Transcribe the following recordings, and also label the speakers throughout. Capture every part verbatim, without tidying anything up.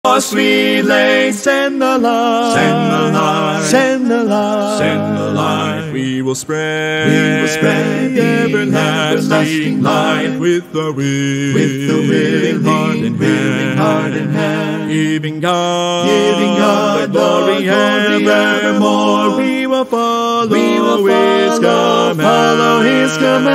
Speaker 1: Sweet lane, send the light,
Speaker 2: send the light,
Speaker 1: send the light,
Speaker 2: send the light. We will spread,
Speaker 1: we will spread
Speaker 2: the everlasting, everlasting light with the will,
Speaker 1: with the willing
Speaker 2: heart and
Speaker 1: willing heart and hand,
Speaker 2: giving God,
Speaker 1: giving God
Speaker 2: the glory evermore.
Speaker 1: We will follow,
Speaker 2: we will
Speaker 1: His
Speaker 2: follow,
Speaker 1: command, follow His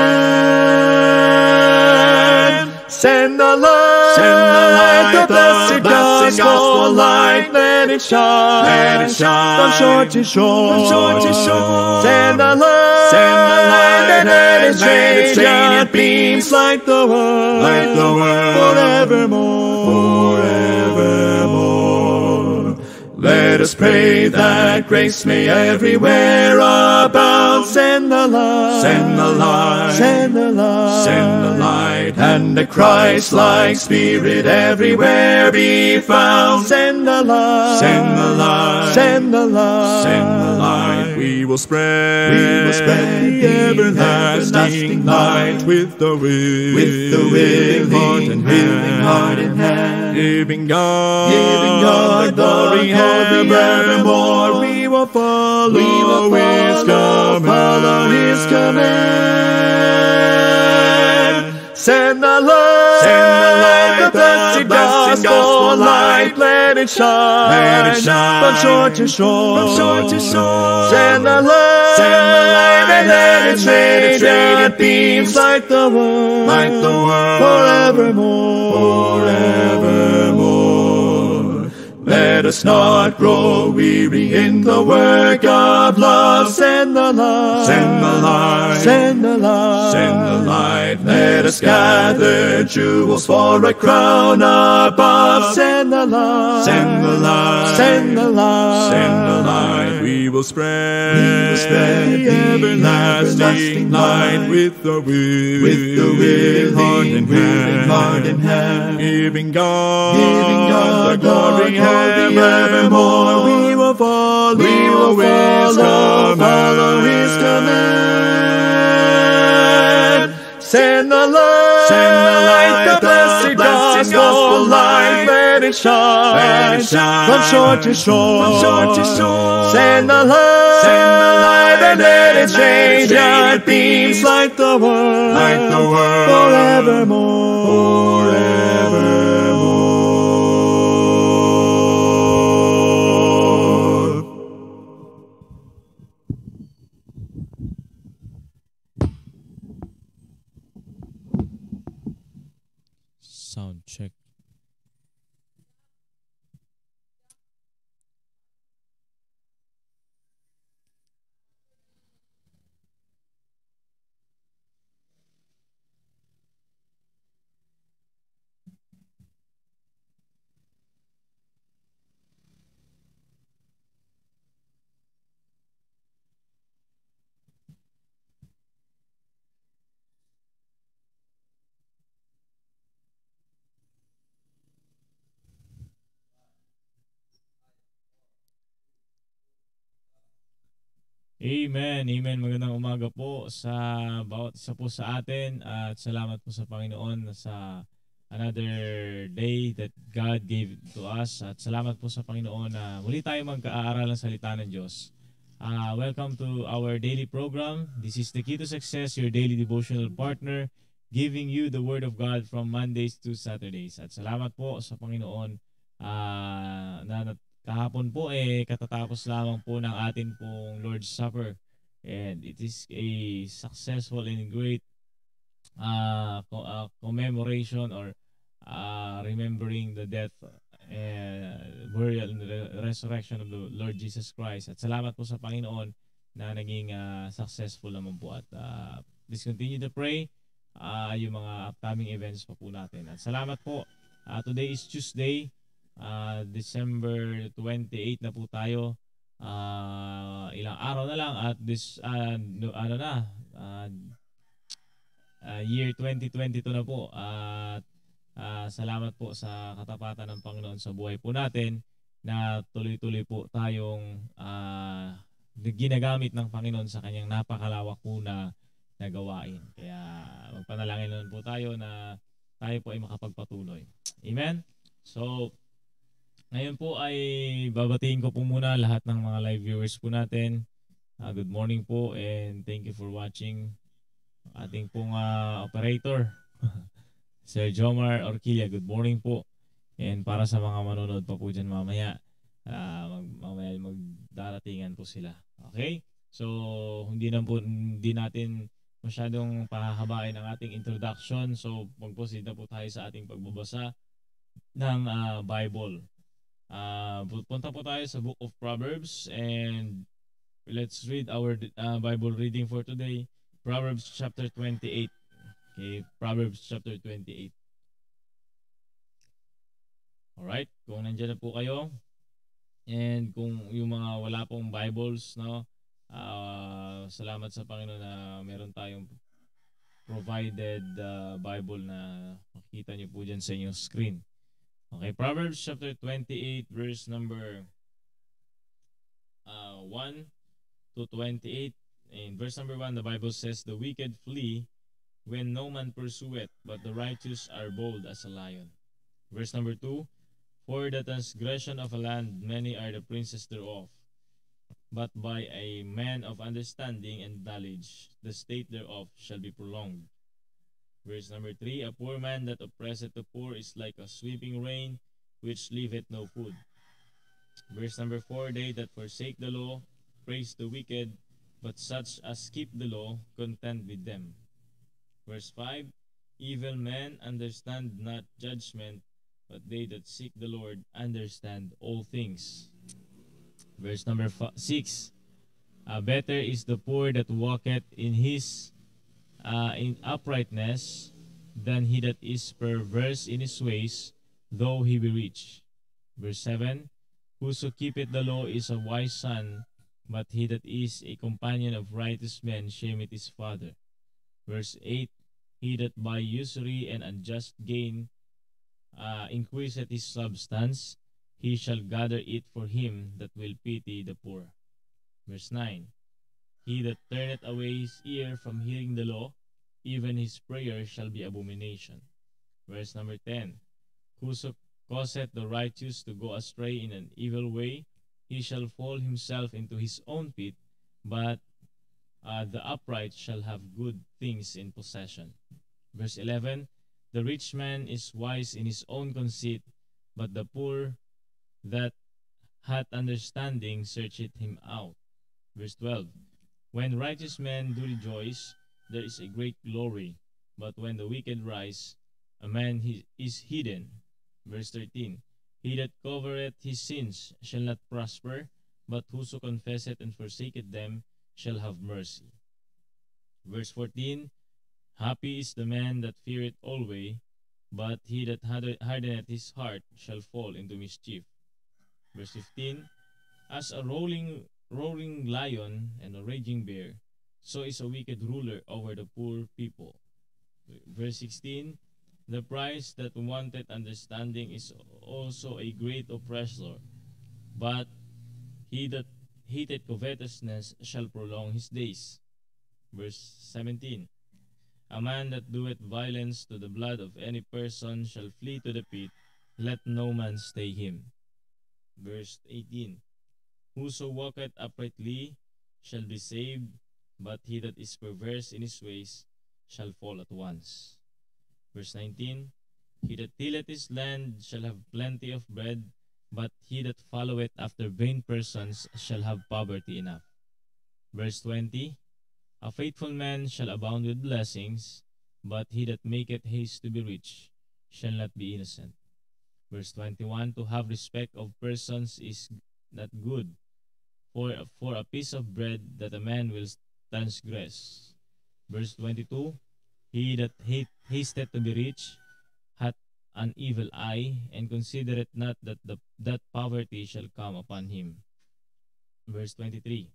Speaker 1: command. Send the light,
Speaker 2: send the light,
Speaker 1: the blessed,
Speaker 2: blessed
Speaker 1: gospel light, let it shine,
Speaker 2: let it shine,
Speaker 1: from shore to shore,
Speaker 2: from shore to shore.
Speaker 1: Send the light,
Speaker 2: send the light,
Speaker 1: and let it
Speaker 2: let
Speaker 1: shine, and beams like the world,
Speaker 2: like the world,
Speaker 1: forevermore,
Speaker 2: forevermore.
Speaker 1: Let us pray that grace may everywhere abound. Send the light,
Speaker 2: send the light,
Speaker 1: send the light,
Speaker 2: send the light,
Speaker 1: and the Christ-like Spirit everywhere be found. Send the light,
Speaker 2: send the light,
Speaker 1: send the light,
Speaker 2: send the light. We will spread,
Speaker 1: we will spread
Speaker 2: the everlasting,
Speaker 1: everlasting
Speaker 2: light with the will,
Speaker 1: with the willing
Speaker 2: heart and
Speaker 1: willing heart and
Speaker 2: hand.
Speaker 1: hand.
Speaker 2: Giving God,
Speaker 1: giving God
Speaker 2: the glory evermore.
Speaker 1: We will follow,
Speaker 2: we will
Speaker 1: His
Speaker 2: follow,
Speaker 1: follow His command. Send the light,
Speaker 2: send the light,
Speaker 1: the blessed gospel,
Speaker 2: gospel
Speaker 1: light, let it shine,
Speaker 2: let it shine,
Speaker 1: from shore to shore,
Speaker 2: from shore to shore.
Speaker 1: Send the light,
Speaker 2: send the light,
Speaker 1: and let it shine,
Speaker 2: shine,
Speaker 1: it beams like the world,
Speaker 2: like the world,
Speaker 1: forevermore,
Speaker 2: forevermore.
Speaker 1: Let us not grow weary in the work of love. Send the light,
Speaker 2: send the light,
Speaker 1: send the light,
Speaker 2: send the light.
Speaker 1: Let us gather jewels for a crown above. Send the light,
Speaker 2: send the light,
Speaker 1: send the light,
Speaker 2: send the light. We will spread,
Speaker 1: we will spread
Speaker 2: the everlasting light with the will,
Speaker 1: with the willing
Speaker 2: heart and hand,
Speaker 1: heart and hand.
Speaker 2: Giving God,
Speaker 1: giving God
Speaker 2: the glory evermore.
Speaker 1: We will follow,
Speaker 2: we will
Speaker 1: follow, follow His command. Send the light,
Speaker 2: send the light,
Speaker 1: the blessed gospel light, let it shine,
Speaker 2: let it shine,
Speaker 1: from shore to shore,
Speaker 2: from shore to shore.
Speaker 1: Send the light,
Speaker 2: send the light,
Speaker 1: and let it change our beams like the world,
Speaker 2: like the world,
Speaker 1: forevermore,
Speaker 2: forevermore.
Speaker 3: Sound check. Amen, amen. Magandang umaga po sa bawat isa po sa atin at salamat po sa Panginoon sa another day that God gave to us at salamat po sa Panginoon na muli tayo magka-aaral ng salita ng Diyos. Uh, welcome to our daily program. This is the Key to Success, your daily devotional partner, giving you the Word of God from Mondays to Saturdays. At salamat po sa Panginoon uh, na kahapon po eh katatapos lamang po ng atin pong Lord's Supper and it is a successful and great uh, co uh, commemoration or uh, remembering the death and burial and the resurrection of the Lord Jesus Christ. At salamat po sa Panginoon na naging uh, successful naman po at uh, please continue to pray uh, yung mga upcoming events pa po natin. At salamat po. Uh, today is Tuesday. Uh, December twenty-eighth na po tayo. Uh, ilang araw na lang at this uh, no, ano na uh, uh, year twenty twenty-two na po at uh, salamat po sa katapatan ng Panginoon sa buhay po natin na tuloy-tuloy po tayong uh, ginagamit ng Panginoon sa kanyang napakalawak po na nagawain. Kaya magpanalangin naman po tayo na tayo po ay makapagpatuloy. Amen. So Ngayon po ay babatiin ko po muna lahat ng mga live viewers po natin. Uh, good morning po and thank you for watching. Ating pong uh, operator, Sir Jomar Orquilla, good morning po. And para sa mga manonood pa po dyan mamaya, uh, mag, mamaya magdaratingan po sila. Okay? So, hindi na po, hindi natin masyadong pahahabain ang ating introduction. So, mag-proceed na po tayo sa ating pagbabasa ng uh, Bible. Uh, punta po tayo sa Book of Proverbs and let's read our uh, Bible reading for today. Proverbs chapter twenty-eight. Okay, Proverbs chapter twenty-eight. Alright, kung nandiyan na po kayo and kung yung mga wala pong Bibles, no, uh, salamat sa Panginoon na meron tayong provided uh, Bible na makikita nyo po dyan sa inyong screen. Okay, Proverbs chapter twenty-eight, verse number uh, one to twenty-eight. In verse number one, the Bible says, "The wicked flee when no man pursueth, but the righteous are bold as a lion." Verse number two, "For the transgression of a land many are the princes thereof, but by a man of understanding and knowledge the state thereof shall be prolonged." Verse number three, "A poor man that oppresseth the poor is like a sweeping rain, which leaveth no food." Verse number four, "They that forsake the law praise the wicked, but such as keep the law contend with them." Verse five, "Evil men understand not judgment, but they that seek the Lord understand all things." Verse number six, uh, "Better is the poor that walketh in his Uh, in uprightness than he that is perverse in his ways, though he be rich." Verse seven, "Whoso keepeth the law is a wise son, but he that is a companion of righteous men shameth his father." Verse eight, "He that by usury and unjust gain uh, increaseth his substance, he shall gather it for him that will pity the poor." Verse nine, "He that turneth away his ear from hearing the law, even his prayer shall be abomination." Verse number ten, "Whoso causeth the righteous to go astray in an evil way, he shall fall himself into his own pit, but uh, the upright shall have good things in possession." Verse eleven, "The rich man is wise in his own conceit, but the poor that hath understanding searcheth him out." Verse twelve, "When righteous men do rejoice, there is a great glory, but when the wicked rise, a man he is hidden." Verse thirteen, "He that covereth his sins shall not prosper, but whoso confesseth and forsaketh them shall have mercy." Verse fourteen, "Happy is the man that feareth always, but he that hardeneth his heart shall fall into mischief." Verse fifteen, "As a rolling roaring lion and a raging bear, so is a wicked ruler over the poor people." Verse sixteen, "The price that wanted understanding is also a great oppressor, but he that hated covetousness shall prolong his days." Verse seventeen, "A man that doeth violence to the blood of any person shall flee to the pit, let no man stay him." Verse eighteen, "Whoso walketh uprightly shall be saved, but he that is perverse in his ways shall fall at once." Verse nineteen, "He that tilleth his land shall have plenty of bread, but he that followeth after vain persons shall have poverty enough." Verse twenty, "A faithful man shall abound with blessings, but he that maketh haste to be rich shall not be innocent." Verse twenty-one, "To have respect of persons is not good, for, for a piece of bread that a man will transgress." Verse twenty-two, "He that hate, hasteth to be rich hath an evil eye, and considereth not that the, that poverty shall come upon him." Verse twenty-three,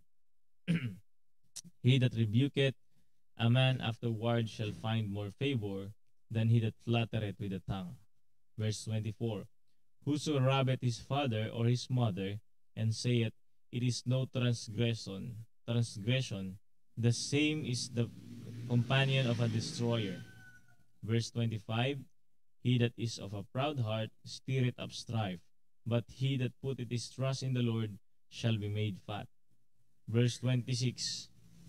Speaker 3: "He that rebuketh a man afterward shall find more favor than he that flattereth with the tongue." Verse twenty-four, "Whoso robbeth his father or his mother, and saith, It is no transgression, transgression, the same is the companion of a destroyer." Verse twenty-five, "He that is of a proud heart stirreth up strife, but he that putteth his trust in the Lord shall be made fat. Verse twenty-six,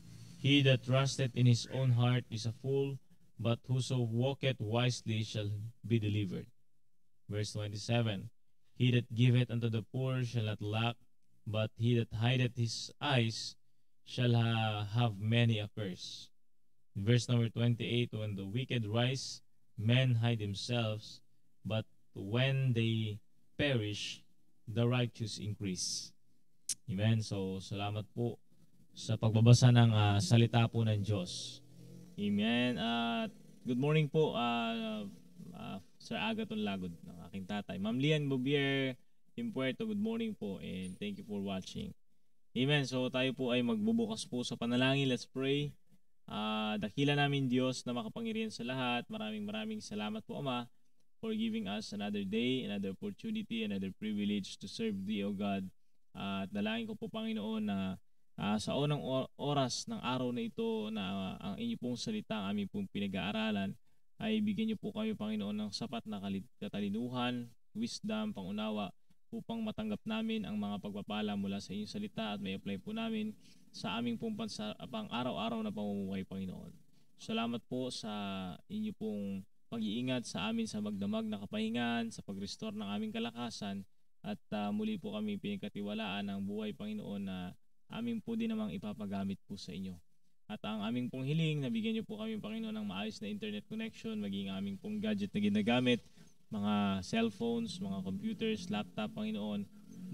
Speaker 3: he that trusteth in his own heart is a fool, but whoso walketh wisely shall be delivered. Verse twenty-seven, he that giveth unto the poor shall not lack, but he that hideth his eyes shall ha- have many a curse. Verse number twenty-eight, when the wicked rise, men hide themselves, but when they perish, the righteous increase. Amen. So, salamat po sa pagbabasa ng uh, salita po ng Diyos. Amen. At uh, good morning po, uh, uh, Sir Agaton Lagod, ng aking tatay. Ma'am Lian Bubier, Impuerto, good morning po, and thank you for watching. Amen. So, tayo po ay magbubukas po sa panalangin. Let's pray. Uh, dakila namin Diyos na makapangyarihan sa lahat. Maraming maraming salamat po, Ama, for giving us another day, another opportunity, another privilege to serve Thee, O God. Uh, at dalangin ko po, Panginoon, na uh, sa unang oras ng araw na ito na uh, ang inyo pong salita, ang aming pong pinag-aaralan, ay bigyan niyo po kami, Panginoon, ng sapat na katalinuhan, wisdom, pangunawa, upang matanggap namin ang mga pagpapala mula sa inyong salita at may apply po namin sa aming pong pansa, pang araw-araw na pamumuhay, Panginoon. Salamat po sa inyo pong pag-iingat sa amin sa magdamag na kapahingan, sa pag-restore ng aming kalakasan, at uh, muli po kami pinagkatiwalaan ng buhay, Panginoon, na aming po din namang ipapagamit po sa inyo. At ang aming pong hiling, nabigyan niyo po kami, Panginoon, ng maayos na internet connection, maging aming pong gadget na ginagamit, mga cellphones, mga computers, laptop, Panginoon,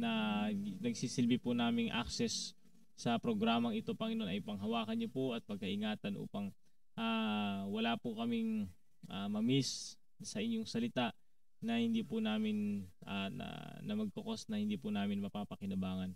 Speaker 3: na nagsisilbi po naming access sa programang ito, Panginoon, ay panghawakan niyo po at pagkaingatan upang uh, wala po kaming uh, mamiss sa inyong salita na hindi po namin uh, na, na magkukos na hindi po namin mapapakinabangan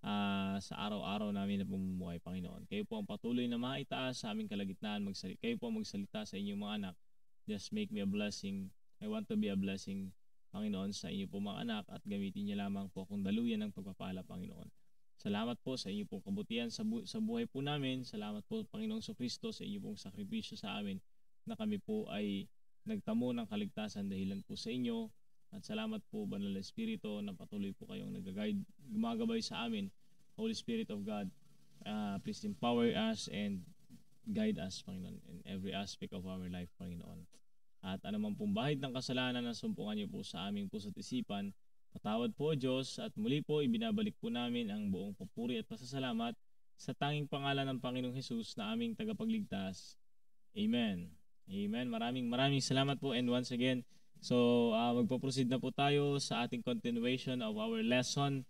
Speaker 3: uh, sa araw-araw namin na pamumuhay, Panginoon. Kayo po ang patuloy na maitaas sa aming kalagitnaan. Magsalita, kayo po magsalita sa inyong mga anak. Just make me a blessing. I want to be a blessing, Panginoon, sa inyo po mga anak at gamitin niyo lamang po kung daluyan ng pagpapala, Panginoon. Salamat po sa inyo pong kabutihan sa, bu- sa buhay po namin. Salamat po, Panginoong Kristo, sa inyo pong sakripisyo sa amin na kami po ay nagtamo ng kaligtasan dahilan po sa inyo. At salamat po, Banal na Espiritu, na patuloy po kayong nag-guide, gumagabay sa amin. Holy Spirit of God, uh, please empower us and guide us, Panginoon, in every aspect of our life, Panginoon. At anumang pong bahid ng kasalanan na sumpungan niyo po sa aming puso't isipan, patawad po, Diyos, at muli po ibinabalik po namin ang buong papuri at pasasalamat sa tanging pangalan ng Panginoong Hesus na aming tagapagligtas. Amen. Amen. Maraming maraming salamat po, and once again, so uh, magpo-proceed na po tayo sa ating continuation of our lesson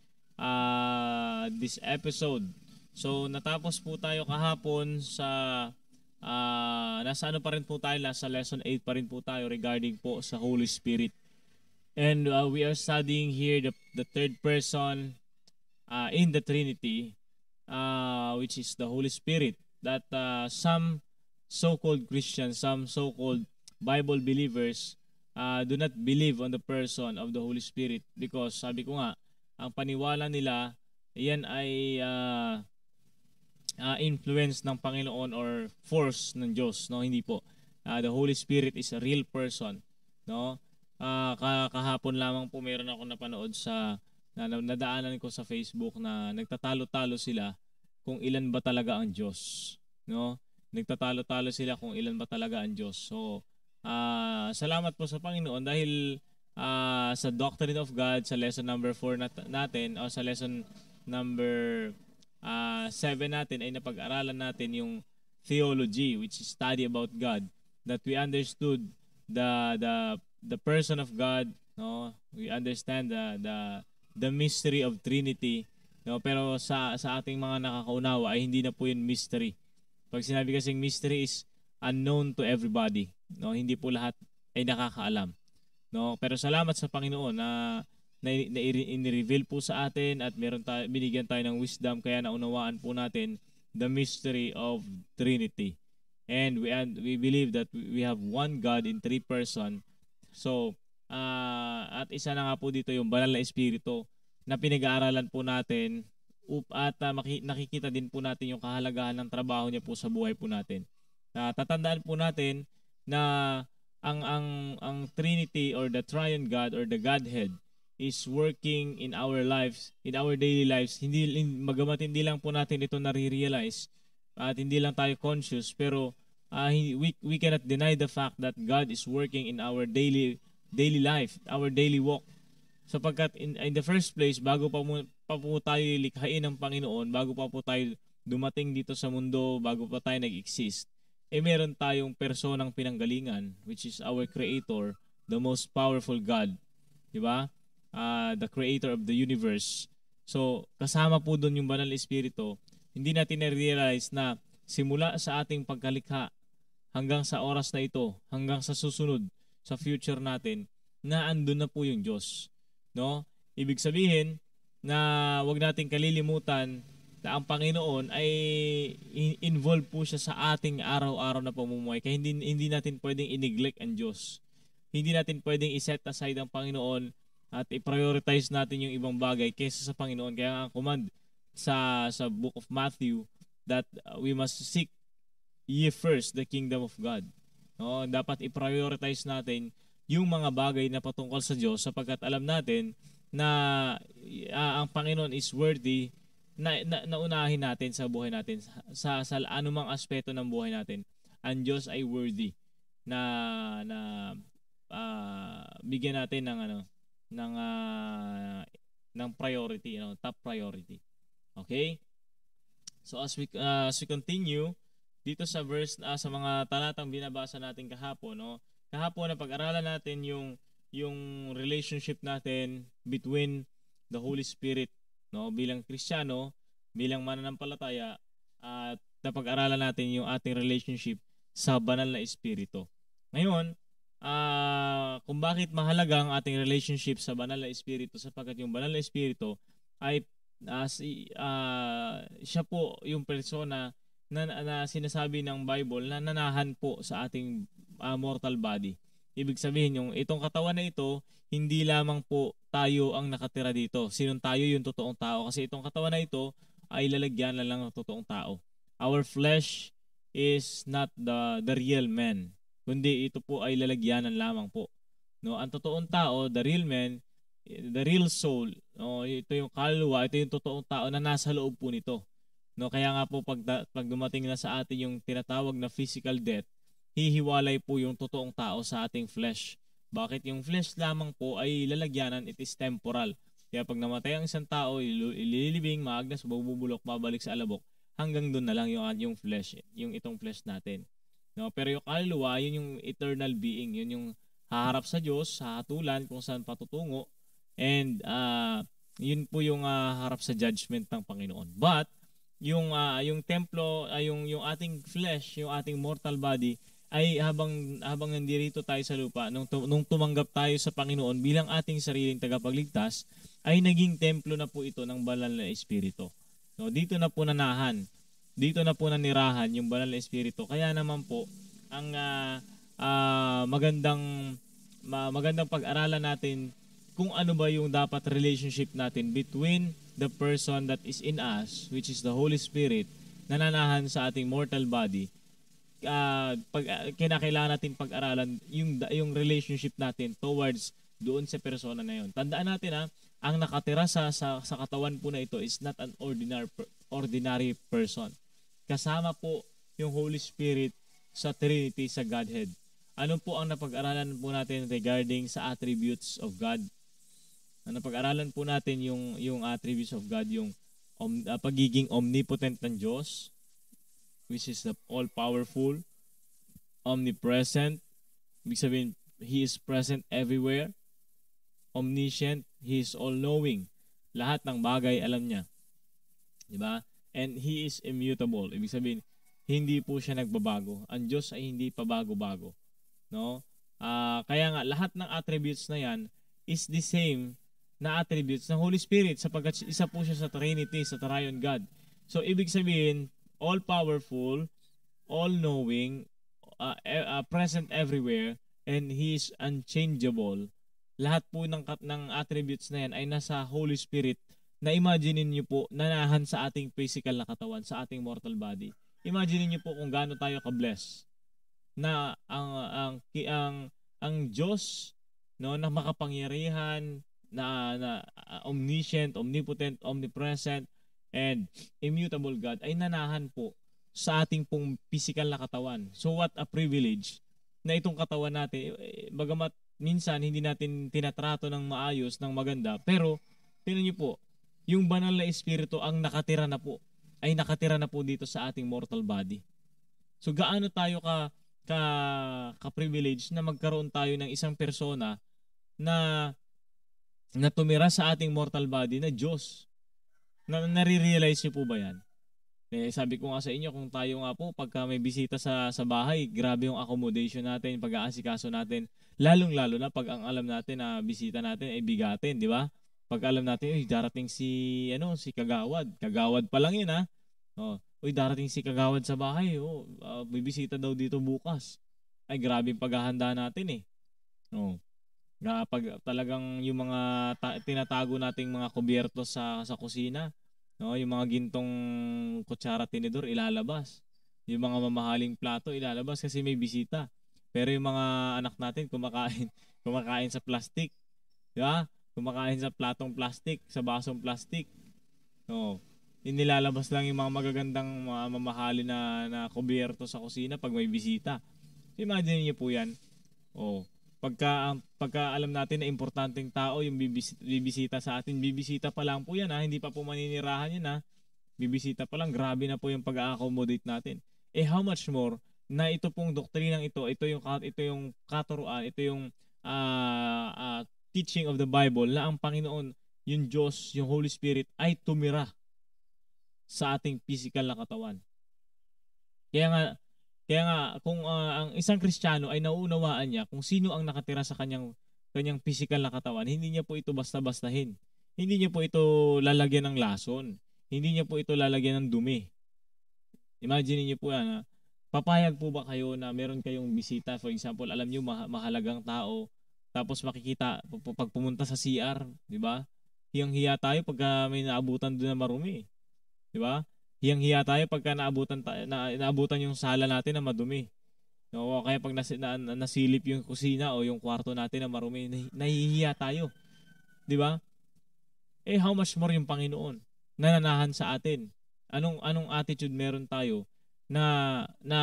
Speaker 3: uh, this episode. So natapos po tayo kahapon sa uh, nasa ano pa rin po tayo, nasa lesson eight pa rin po tayo regarding po sa Holy Spirit. And uh, we are studying here the, the third person uh, in the Trinity, uh, which is the Holy Spirit, that uh, some so-called Christians, some so-called Bible believers uh, do not believe on the person of the Holy Spirit because sabi ko nga, ang paniwala nila, yan ay uh, uh, influence ng Panginoon or force ng Diyos, no? Hindi po. Uh, the Holy Spirit is a real person, no? Uh, kahapon lamang po meron ako napanood sa na, nadaanan ko sa Facebook na nagtatalo-talo sila kung ilan ba talaga ang Diyos, no? Nagtatalo-talo sila kung ilan ba talaga ang Diyos. So, uh, salamat po sa Panginoon dahil uh, sa Doctrine of God, sa lesson number four nat- natin, o sa lesson number uh, seven natin, ay napag-aralan natin yung theology, which is study about God, that we understood the the the person of God, no? We understand the the the mystery of Trinity, no? Pero sa sa ating mga nakakaunawa ay hindi na po yun mystery. Pag sinabi kasing mystery is unknown to everybody, no? Hindi po lahat ay nakakaalam, no? Pero salamat sa Panginoon na na, na i-reveal po sa atin at meron tayo, binigyan tayo ng wisdom, kaya naunawaan po natin the mystery of Trinity. And we and we believe that we have one God in three person. So, uh, at isa na nga po dito yung Banal na Espiritu na pinag-aaralan po natin. At uh, maki- nakikita din po natin yung kahalagahan ng trabaho niya po sa buhay po natin. Uh, tatandaan po natin na ang ang ang Trinity or the Triune God or the Godhead is working in our lives, in our daily lives. Hindi, magamat hindi lang po natin ito nare-realize at hindi lang tayo conscious, pero uh, we, we cannot deny the fact that God is working in our daily daily life, our daily walk. Sapagkat in, in the first place, bago pa, mo, pa po tayo likhain ng Panginoon, bago pa po tayo dumating dito sa mundo, bago pa tayo nag-exist, eh meron tayong personang pinanggalingan, which is our Creator, the most powerful God. Diba? Uh, the Creator of the universe. So, kasama po doon yung Banal na Espiritu. Hindi natin na-realize na simula sa ating pagkalikha hanggang sa oras na ito, hanggang sa susunod, sa future natin, na andun na po yung Diyos. No? Ibig sabihin na wag nating kalilimutan na ang Panginoon ay involved po siya sa ating araw-araw na pamumuhay. Kaya hindi, hindi natin pwedeng i-neglect ang Diyos. Hindi natin pwedeng i-set aside ang Panginoon at i-prioritize natin yung ibang bagay kaysa sa Panginoon. Kaya ang command sa sa book of Matthew that uh, we must seek ye first the kingdom of God. No, dapat i-prioritize natin yung mga bagay na patungkol sa Diyos sapagkat alam natin na uh, ang Panginoon is worthy na, na naunahin natin sa buhay natin sa sa anumang aspeto ng buhay natin. Ang Diyos ay worthy na na uh, bigyan natin ng ano ng uh, ng priority, you know, top priority. Okay? So as we uh, as we continue dito sa verse uh, sa mga talatang binabasa natin kahapon, no? Kahapon na pag-aralan natin yung yung relationship natin between the Holy Spirit, no, bilang Kristiyano, bilang mananampalataya, at napag-aralan natin yung ating relationship sa Banal na Espiritu. Ngayon, Uh, kung bakit mahalaga ang ating relationship sa Banal na Espiritu sapagkat yung Banal na Espiritu ay uh, si, uh, siya po yung persona na, na sinasabi ng Bible na nanahan po sa ating uh, mortal body. Ibig sabihin yung itong katawan na ito, hindi lamang po tayo ang nakatira dito. Sinong tayo? Yung totoong tao. Kasi itong katawan na ito ay lalagyan na lang ng totoong tao. Our flesh is not the, the real man, kundi ito po ay lalagyanan lamang po. No, ang totoong tao, the real man, the real soul, no, ito yung kaluluwa, ito yung totoong tao na nasa loob po nito. No, kaya nga po pag, pag dumating na sa atin yung tinatawag na physical death, hihiwalay po yung totoong tao sa ating flesh. Bakit yung flesh lamang po ay lalagyanan, it is temporal. Kaya pag namatay ang isang tao, ililibing, maagnas, bubulok, babalik sa alabok, hanggang doon na lang yung, yung flesh, yung itong flesh natin. No, pero yung kaluluwa, yun yung eternal being, yun yung haharap sa Diyos, sa hatulan kung saan patutungo, and uh, yun po yung uh, harap sa judgment ng Panginoon. But yung uh, yung templo, uh, yung yung ating flesh, yung ating mortal body ay habang habang nandirito tayo sa lupa, nung nung tumanggap tayo sa Panginoon bilang ating sariling tagapagligtas, ay naging templo na po ito ng Banal na Espiritu. No, dito na po nanahan. Dito na po nanirahan yung Banal na Espiritu. Kaya naman po, ang uh, uh, magandang uh, magandang pag-aralan natin kung ano ba yung dapat relationship natin between the person that is in us, which is the Holy Spirit, na nanahan sa ating mortal body. Uh, pag, uh, kinakailangan natin pag-aralan yung, yung relationship natin towards doon sa persona na yun. Tandaan natin ha, ang nakatira sa, sa, sa katawan po na ito is not an ordinary, ordinary person. Kasama po yung Holy Spirit sa Trinity, sa Godhead. Ano po ang napag-aralan po natin regarding sa attributes of God? Ang napag-aralan po natin yung, yung attributes of God, yung om, uh, pagiging omnipotent ng Diyos, which is the all-powerful, omnipresent, ibig sabihin, He is present everywhere, omniscient, He is all-knowing. Lahat ng bagay alam niya. Diba? And He is immutable. Ibig sabihin, hindi po siya nagbabago. Ang Diyos ay hindi pa bago-bago. No? Uh, kaya nga, lahat ng attributes na yan is the same na attributes ng Holy Spirit sapagkat isa po siya sa Trinity, sa Triune God. So, ibig sabihin, all-powerful, all-knowing, uh, uh, present everywhere, and He is unchangeable. Lahat po ng, ng attributes na yan ay nasa Holy Spirit na imagine niyo po nanahan sa ating physical na katawan, sa ating mortal body. Imagine niyo po kung gaano tayo ka-bless na ang ang ang ang Diyos, no, na makapangyarihan, na, na uh, omniscient, omnipotent, omnipresent, and immutable God ay nanahan po sa ating pong physical na katawan. So what a privilege na itong katawan natin, eh, bagamat minsan hindi natin tinatrato ng maayos, ng maganda, pero tingnan niyo po, yung banal na espiritu ang nakatira na po, ay nakatira na po dito sa ating mortal body. So gaano tayo ka ka ka-privilege na magkaroon tayo ng isang persona na na tumira sa ating mortal body na Diyos. Na nare-realize niyo po ba 'yan? Eh, sabi ko nga sa inyo, kung tayo nga po pagka may bisita sa sa bahay, grabe yung accommodation natin, pag-aasikaso natin, lalong-lalo na pag ang alam natin na bisita natin ay bigatin, di ba? Pag alam natin, uy, darating si ano, si Kagawad. Kagawad pa lang 'yun, ha. Oh, uy, darating si Kagawad sa bahay, oh, uh, may bisita daw dito bukas. Ay, grabe yung paghahanda natin eh. Oh. Pag talagang yung mga ta- tinatago nating mga kubyerto sa sa kusina, no, yung mga gintong kutsara, tinidor ilalabas. Yung mga mamahaling plato ilalabas kasi may bisita. Pero yung mga anak natin kumakain, kumakain sa plastic, di ba? Kumakain sa platong plastic, sa basong plastic. No. Inilalabas lang yung mga magagandang mga mamahalin na na kubyerto sa kusina pag may bisita. So, imagine niyo po 'yan. Oh. Pagka, pagka alam natin na importanteng tao yung bibisita, bibisita sa atin, bibisita pa lang po yan, ha? Hindi pa po maninirahan yan, ha? Bibisita pa lang, grabe na po yung pag-accommodate natin. Eh how much more na ito pong doktrinang ito, ito yung, ito yung katuruan, ito yung uh, uh, teaching of the Bible na ang Panginoon, yung Diyos, yung Holy Spirit ay tumira sa ating physical na katawan. Kaya nga, Kaya nga, kung uh, ang isang Kristiyano ay nauunawaan niya kung sino ang nakatira sa kanyang, kanyang physical na katawan, hindi niya po ito basta-bastahin. Hindi niya po ito lalagyan ng lason. Hindi niya po ito lalagyan ng dumi. Imagine niyo po yan. Ha? Papayag po ba kayo na meron kayong bisita? For example, alam niyo ma- mahalagang tao. Tapos makikita, pag pumunta sa C R, di ba? Hiyang-hiya tayo pagka may naabutan doon na marumi. Di ba? Hiyang-hiya tayo pagka naabutan, na, naabutan yung sala natin na madumi. No, kaya pag nas, na, nasilip yung kusina o yung kwarto natin na marumi, nahihiya tayo. Di ba? Eh, how much more yung Panginoon nananahan sa atin? Anong anong attitude meron tayo na na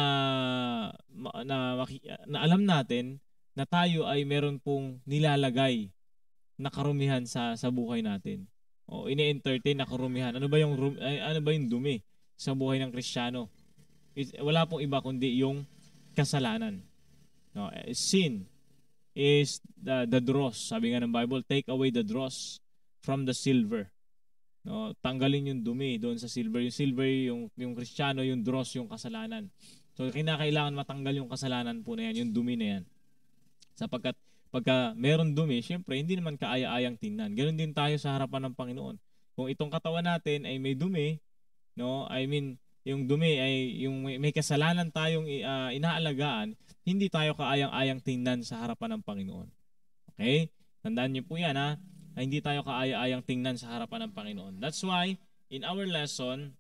Speaker 3: na, na, na alam natin na tayo ay meron pong nilalagay na karumihan sa sa buhay natin. O ini-entertain na karumihan. Ano ba yung ay, ano ba yung dumi sa buhay ng Kristiyano? Wala pong iba kundi yung kasalanan. No, sin is the the dross. Sabi nga ng Bible, take away the dross from the silver. No, tanggalin yung dumi doon sa silver. Yung silver yung yung Kristiyano, yung dross yung kasalanan. So kinakailangan matanggal yung kasalanan po na yan, yung dumi na yan. Sapagkat pagka meron dumi, syempre hindi naman kaaya-ayang tingnan. Ganoon din tayo sa harapan ng Panginoon. Kung itong katawan natin ay may dumi, no, I mean, yung dumi ay yung may, may kasalanan tayong uh, inaalagaan, hindi tayo kaayang-ayang tingnan sa harapan ng Panginoon. Okay? Tandaan niyo po 'yan, ha. Ay, hindi tayo kaaya-ayang tingnan sa harapan ng Panginoon. That's why in our lesson,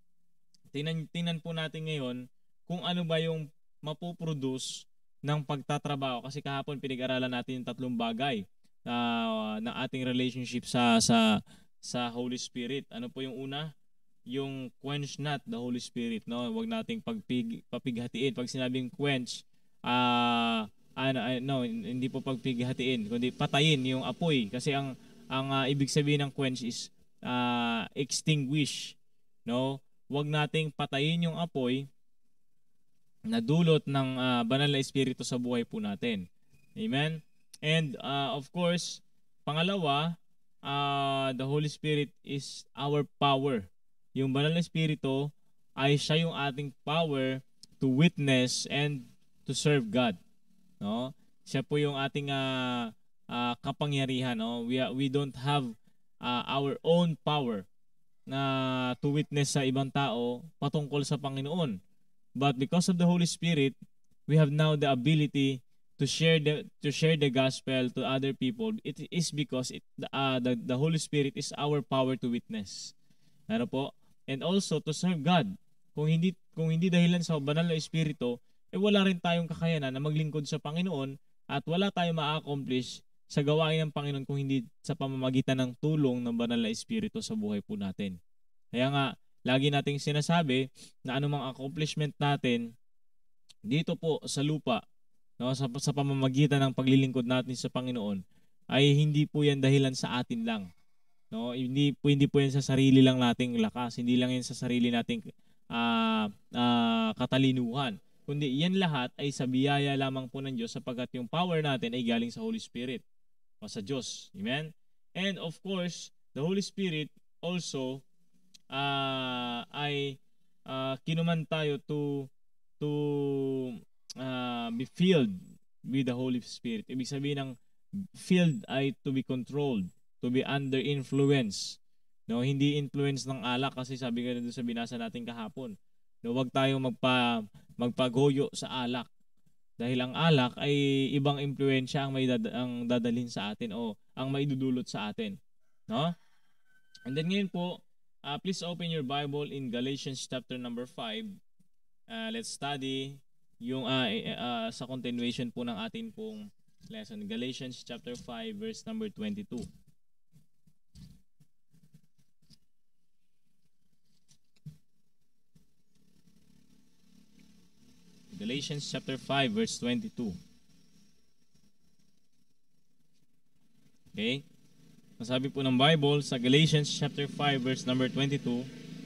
Speaker 3: tingnan tingnan po natin ngayon kung ano ba yung mapoproduce ng pagtatrabaho, kasi kahapon pinag-aralan natin yung tatlong bagay uh, ng ating relationship sa sa sa Holy Spirit. Ano po yung una? Yung quench not the Holy Spirit, no? Huwag nating pagpig papighatiin. Pag sinabing quench, ah uh, ano uh, no, hindi po pagpighatiin, kundi patayin yung apoy, kasi ang ang uh, ibig sabihin ng quench is uh, extinguish, no? Huwag nating patayin yung apoy na dulot ng uh, banal na espiritu sa buhay po natin. Amen? And uh, of course, pangalawa, uh, the Holy Spirit is our power. Yung banal na espiritu ay siya yung ating power to witness and to serve God. No? Siya po yung ating uh, uh, kapangyarihan. No? We, we don't have uh, our own power na to witness sa ibang tao patungkol sa Panginoon. But because of the Holy Spirit, we have now the ability to share the to share the gospel to other people. It is because it uh, the the Holy Spirit is our power to witness. Ano po? And also to serve God. Kung hindi kung hindi dahilan sa banal na espiritu, eh wala rin tayong kakayanan na maglingkod sa Panginoon at wala tayong ma-accomplish sa gawain ng Panginoon kung hindi sa pamamagitan ng tulong ng banal na Espiritu sa buhay po natin. Kaya nga, lagi nating sinasabi na anumang accomplishment natin dito po sa lupa, no, sa, sa pamamagitan ng paglilingkod natin sa Panginoon, ay hindi po yan dahilan sa atin lang. No, hindi po hindi po yan sa sarili lang nating lakas, hindi lang yan sa sarili nating uh, uh, katalinuhan. Kundi yan lahat ay sa biyaya lamang po ng Diyos sapagkat yung power natin ay galing sa Holy Spirit o sa Diyos. Amen? And of course, the Holy Spirit also uh, ay uh, kinuman tayo to to uh, be filled with the Holy Spirit. Ibig sabihin ng filled ay to be controlled, to be under influence. No, hindi influence ng alak kasi sabi nga doon sa binasa natin kahapon. No, wag tayong magpa magpagoyo sa alak. Dahil ang alak ay ibang impluwensya ang may dad, ang dadalhin sa atin o ang maidudulot sa atin. No? And then ngayon po, uh, please open your Bible in Galatians chapter number five. Uh, let's study yung uh, uh, sa continuation po ng atin pong lesson. Galatians chapter five verse number twenty-two. Galatians chapter five verse twenty-two. Okay? Masabi po ng Bible sa Galatians chapter five verse number twenty-two,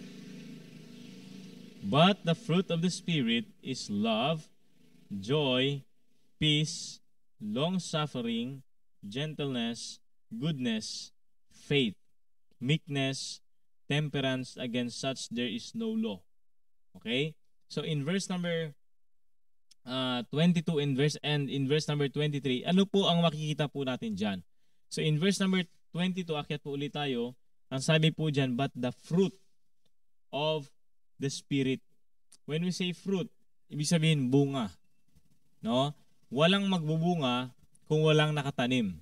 Speaker 3: but the fruit of the Spirit is love, joy, peace, long-suffering, gentleness, goodness, faith, meekness, temperance. Against such there is no law. Okay? So in verse number uh, twenty-two in verse and in verse number twenty-three, ano po ang makikita po natin diyan? So in verse number twenty-two, akyat po ulit tayo. Ang sabi po diyan, but the fruit of the Spirit. When we say fruit, ibig sabihin bunga. No? Walang magbubunga kung walang nakatanim.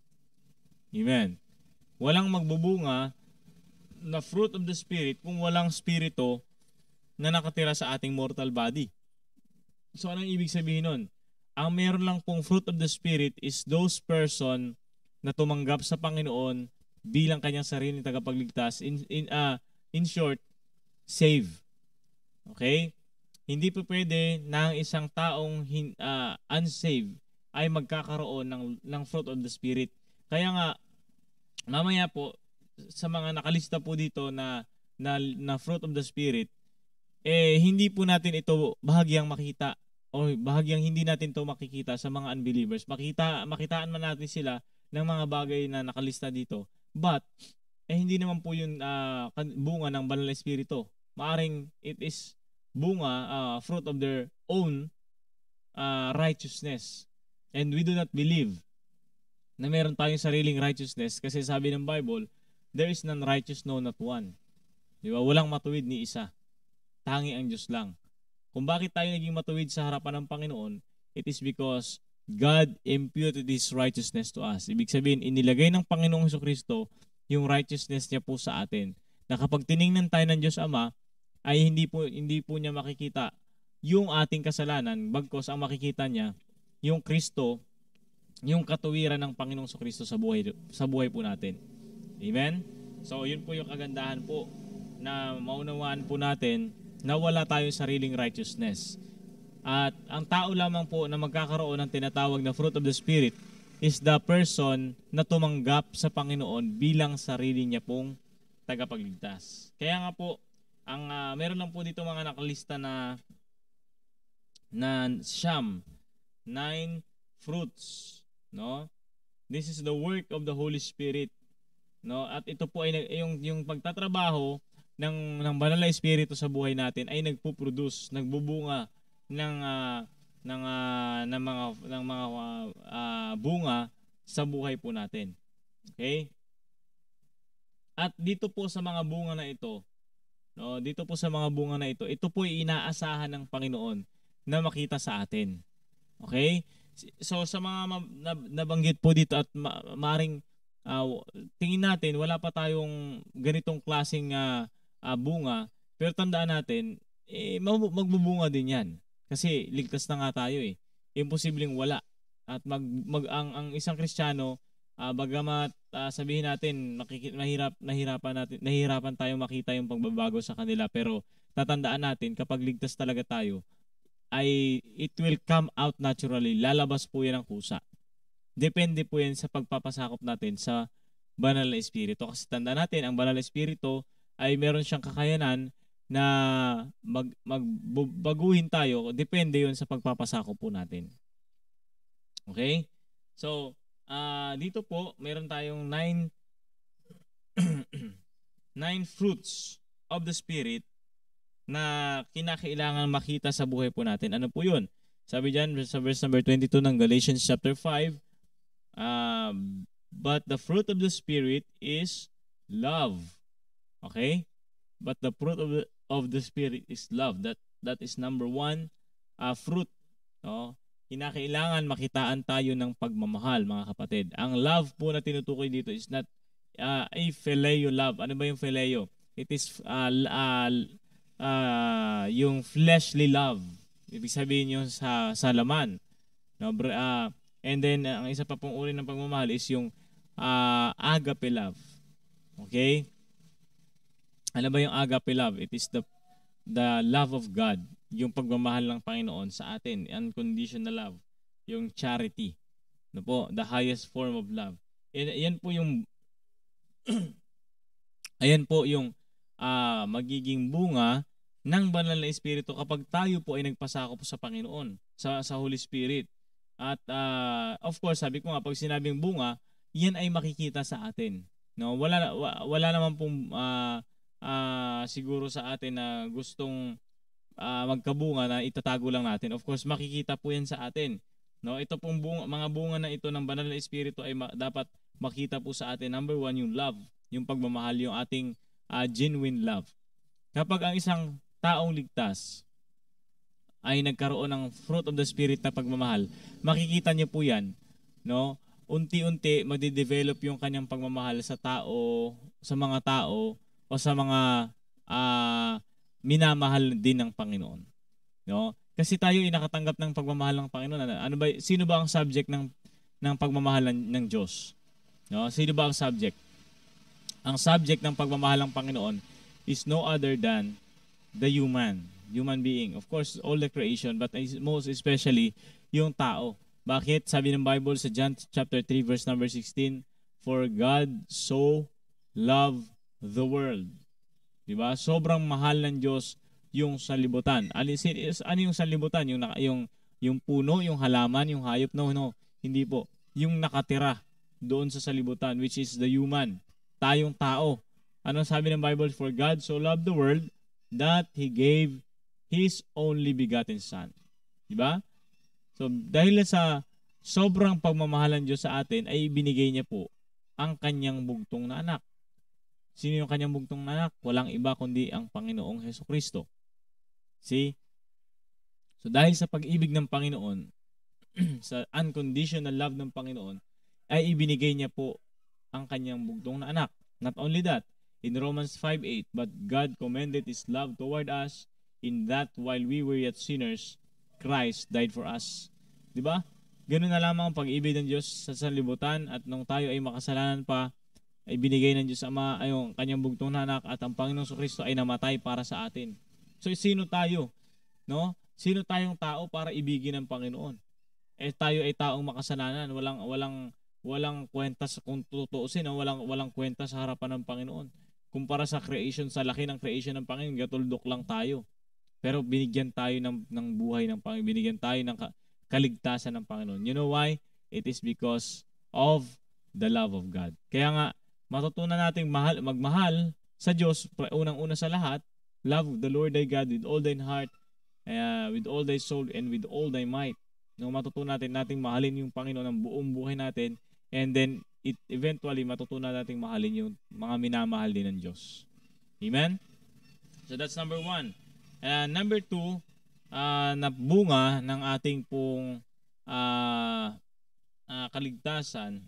Speaker 3: Amen. Walang magbubunga na fruit of the Spirit kung walang spirito na nakatira sa ating mortal body. So anong ibig sabihin nun? Ang meron lang pong fruit of the Spirit is those person na tumanggap sa Panginoon bilang kanyang sariling tagapagligtas. In, in, uh, in short, save. Okay? Hindi po pwede na ang isang taong hin, uh, unsaved ay magkakaroon ng, ng fruit of the Spirit. Kaya nga, mamaya po, sa mga nakalista po dito na, na, na fruit of the Spirit, eh hindi po natin ito bahagyang makita o bahagyang hindi natin ito makikita sa mga unbelievers. Makita, makitaan man natin sila ng mga bagay na nakalista dito. But, eh hindi naman po yun uh, bunga ng banal na espiritu. Maaring it is bunga, uh, fruit of their own uh, righteousness. And we do not believe na meron tayong sariling righteousness kasi sabi ng Bible, there is none righteous, no not one. Di ba? Walang matuwid ni isa. Tangi ang Diyos lang. Kung bakit tayo naging matuwid sa harapan ng Panginoon, it is because God imputed His righteousness to us. Ibig sabihin, inilagay ng Panginoong Jesucristo yung righteousness niya po sa atin. Na kapag tiningnan tayo ng Diyos Ama, ay hindi po, hindi po niya makikita yung ating kasalanan, bagkos ang makikita niya, yung Kristo, yung katuwiran ng Panginoong Jesucristo sa buhay, sa buhay po natin. Amen? So, yun po yung kagandahan po na maunawaan po natin na wala tayong sariling righteousness. At ang tao lamang po na magkakaroon ng tinatawag na fruit of the Spirit is the person na tumanggap sa Panginoon bilang sarili niya pong tagapagligtas. Kaya nga po, ang uh, meron lang po dito mga nakalista na na siyam, nine fruits, no? This is the work of the Holy Spirit, no? At ito po ay yung yung pagtatrabaho ng ng banal na espiritu sa buhay natin ay nagpo-produce, nagbubunga ng uh, ng uh, ng mga ng mga uh, uh, bunga sa buhay po natin. Okay? At dito po sa mga bunga na ito, no, dito po sa mga bunga na ito, ito po ay inaasahan ng Panginoon na makita sa atin. Okay? So sa mga nabanggit po dito at ma- maring uh, tingin natin wala pa tayong ganitong klaseng uh, uh, bunga, pero tandaan natin eh, magbubunga din yan. Kasi ligtas na nga tayo eh. Imposibleng wala. At mag, mag ang, ang isang Kristiyano uh, bagamat uh, sabihin natin makikita mahirap nahirapan natin nahihirapan tayo makita yung pagbabago sa kanila, pero tatandaan natin kapag ligtas talaga tayo ay it will come out naturally. Lalabas po yan ang kusa. Depende po yan sa pagpapasakop natin sa banal na espiritu. Kasi tandaan natin, ang banal na espiritu ay meron siyang kakayanan na mag, magbaguhin tayo. Depende yun sa pagpapasakop po natin. Okay? So, uh, dito po, meron tayong nine nine fruits of the Spirit na kinakailangan makita sa buhay po natin. Ano po yun? Sabi dyan sa verse number twenty-two ng Galatians chapter five, uh, but the fruit of the Spirit is love. Okay? But the fruit of the, of the Spirit is love. That that is number one uh, fruit. No? Kinakailangan makitaan tayo ng pagmamahal, mga kapatid. Ang love po na tinutukoy dito is not uh, a phileo love. Ano ba yung phileo? It is uh, uh, uh, yung fleshly love. Ibig sabihin yung sa, sa laman. No? Uh, and then, uh, ang isa pa pong uri ng pagmamahal is yung uh, agape love. Okay? Ano ba yung agape love? It is the the love of God, yung pagmamahal ng Panginoon sa atin, unconditional love, yung charity. No po, the highest form of love. And yan po yung ayan po yung uh, magiging bunga ng banal na espiritu kapag tayo po ay nagpasakop sa Panginoon, sa sa Holy Spirit. At uh, of course, sabi ko nga, pag sinabing bunga, yan ay makikita sa atin. No, wala wala naman pong uh, uh, siguro sa atin na gustong uh, magkabunga na itatago lang natin. Of course, makikita po yan sa atin. No, ito pong bunga, mga bunga na ito ng banal na espiritu ay ma- dapat makita po sa atin. Number one, yung love, yung pagmamahal, yung ating uh, genuine love. Kapag ang isang taong ligtas ay nagkaroon ng fruit of the Spirit na pagmamahal, makikita niyo po yan, no? Unti-unti madidevelop yung kanyang pagmamahal sa tao, sa mga tao o sa mga uh, minamahal din ng Panginoon. No? Kasi tayo ay nakatanggap ng pagmamahal ng Panginoon. Ano ba, sino ba ang subject ng ng pagmamahal ng, ng Diyos? No? Sino ba ang subject? Ang subject ng pagmamahal ng Panginoon is no other than the human, human being. Of course, all the creation, but most especially yung tao. Bakit? Sabi ng Bible sa John chapter three verse number sixteen, for God so loved the world. Diba? Sobrang mahal ng Diyos yung sanlibutan. Ano yung sanlibutan? Yung, yung, yung puno, yung halaman, yung hayop? No, no. Hindi po. Yung nakatira doon sa sanlibutan, which is the human. Tayong tao. Ano sabi ng Bible? For God so loved the world that He gave His only begotten Son. Diba? So, dahil sa sobrang pagmamahalan Diyos sa atin, ay binigay niya po ang kanyang bugtong na anak. Sino yung kanyang bugtong na anak? Walang iba kundi ang Panginoong Hesukristo. See? So, dahil sa pag-ibig ng Panginoon, sa unconditional love ng Panginoon, ay ibinigay niya po ang kanyang bugtong na anak. Not only that, in Romans five eight, but God commended His love toward us in that while we were yet sinners, Christ died for us. Diba? Ganun na lamang ang pag-ibig ng Diyos sa sanlibutan, at nung tayo ay makasalanan pa, ay binigay ng Diyos Ama ay yung kanyang bugtong na anak, at ang Panginoong Kristo ay namatay para sa atin. So sino tayo? No? Sino tayong tao para ibigin ng Panginoon? Eh tayo ay taong makasalanan, walang walang walang kwenta sa kung tutuusin, no? walang walang kwenta sa harapan ng Panginoon. Kumpara sa creation, sa laki ng creation ng Panginoon, gatuldok lang tayo. Pero binigyan tayo ng, ng buhay ng Panginoon. Binigyan tayo ng kaligtasan ng Panginoon. You know why? It is because of the love of God. Kaya nga, matutunan nating mahal, magmahal sa Diyos, unang-una sa lahat, love the Lord thy God with all thine heart, uh, with all thy soul, and with all thy might. No, matutunan natin nating mahalin yung Panginoon ng buong buhay natin, and then it eventually matutunan nating mahalin yung mga minamahal din ng Diyos. Amen? So that's number one. Uh, number two, uh, na bunga ng ating pong uh, uh, kaligtasan,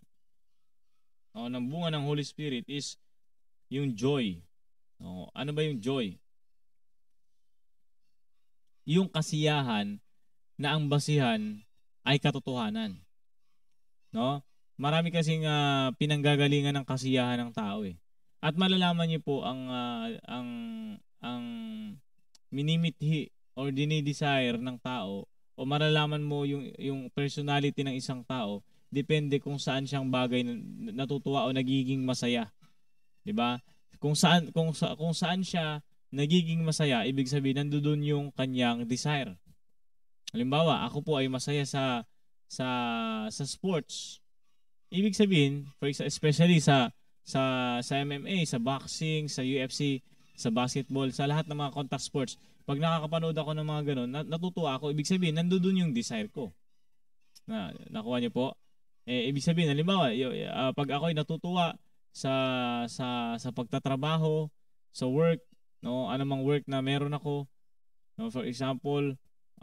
Speaker 3: o ng bunga ng Holy Spirit, is yung joy. O, ano ba yung joy? Yung kasiyahan na ang basihan ay katotohanan. No? marami kasing uh, pinanggagalingan ng kasiyahan ng tao eh. At malalaman niyo po ang uh, ang ang minimithi or dinidesire ng tao o malalaman mo yung yung personality ng isang tao depende kung saan siyang bagay natutuwa o nagiging masaya. 'Di ba? Kung saan kung sa, kung saan siya nagiging masaya, ibig sabihin nandoon yung kanyang desire. Halimbawa, ako po ay masaya sa sa sa sports. Ibig sabihin, for especially sa sa sa M M A, sa boxing, sa U F C, sa basketball, sa lahat ng mga contact sports, pag nakakapanood ako ng mga ganun, natutuwa ako. Ibig sabihin, nandoon yung desire ko. Na nakuha niyo po? Eh ibig sabihin, halimbawa, uh, pag ako ay natutuwa sa sa sa pagtatrabaho, sa work, no, anumang work na meron ako, no, for example,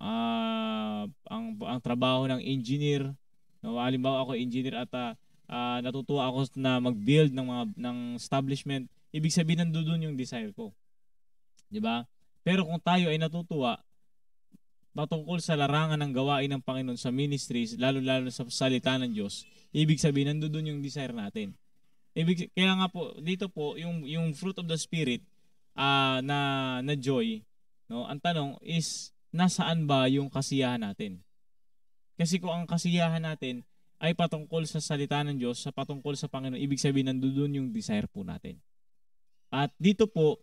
Speaker 3: uh, ang ang trabaho ng engineer, no, halimbawa ako engineer at uh, uh, natutuwa ako na mag-build ng mga ng establishment, ibig sabihin nandoon yung desire ko. 'Di ba? Pero kung tayo ay natutuwa patungkol sa larangan ng gawain ng Panginoon sa ministries, lalo-lalo sa salita ng Diyos, ibig sabihin nandoon yung desire natin. Ibig kaya nga po dito po yung yung fruit of the spirit uh, na na joy, no? Ang tanong is nasaan ba yung kasiyahan natin? Kasi kung ang kasiyahan natin ay patungkol sa salita ng Diyos, sa patungkol sa Panginoon, ibig sabihin nandoon yung desire po natin. At dito po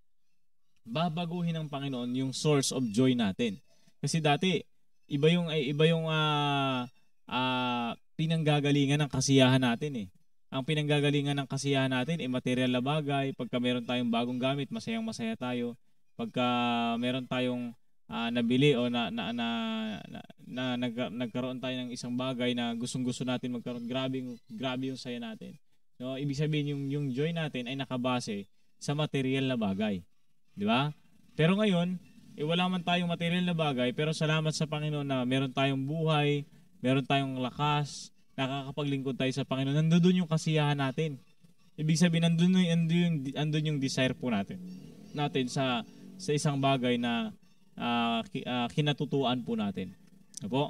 Speaker 3: babaguhin ng Panginoon yung source of joy natin. Kasi dati iba yung iba yung uh, uh, pinanggagalingan ng kasiyahan natin eh. Ang pinanggagalingan ng kasiyahan natin ay material na bagay. Pagka meron tayong bagong gamit, masayang masaya tayo. Pagka meron tayong uh, nabili o na, na, na, na, na nag, nagkaroon tayo ng isang bagay na gustong-gusto natin magkaroon, grabe, grabe yung saya natin. No, ibig sabihin yung yung joy natin ay nakabase sa material na bagay. Di ba? Pero ngayon, eh, wala man tayong material na bagay, pero salamat sa Panginoon na meron tayong buhay, meron tayong lakas, nakakapaglingkod tayo sa Panginoon. Nandoon yung kasiyahan natin. Ibig sabihin, nandoon yung, nandoon yung desire po natin. Natin sa sa isang bagay na uh, uh, kinatutuan po natin. Ano po?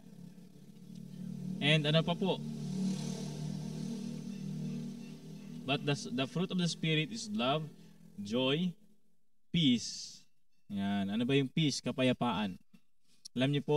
Speaker 3: And ano pa po? But the, the fruit of the Spirit is love, joy, peace. Yan. Ano ba yung peace? Kapayapaan. Alam niyo po,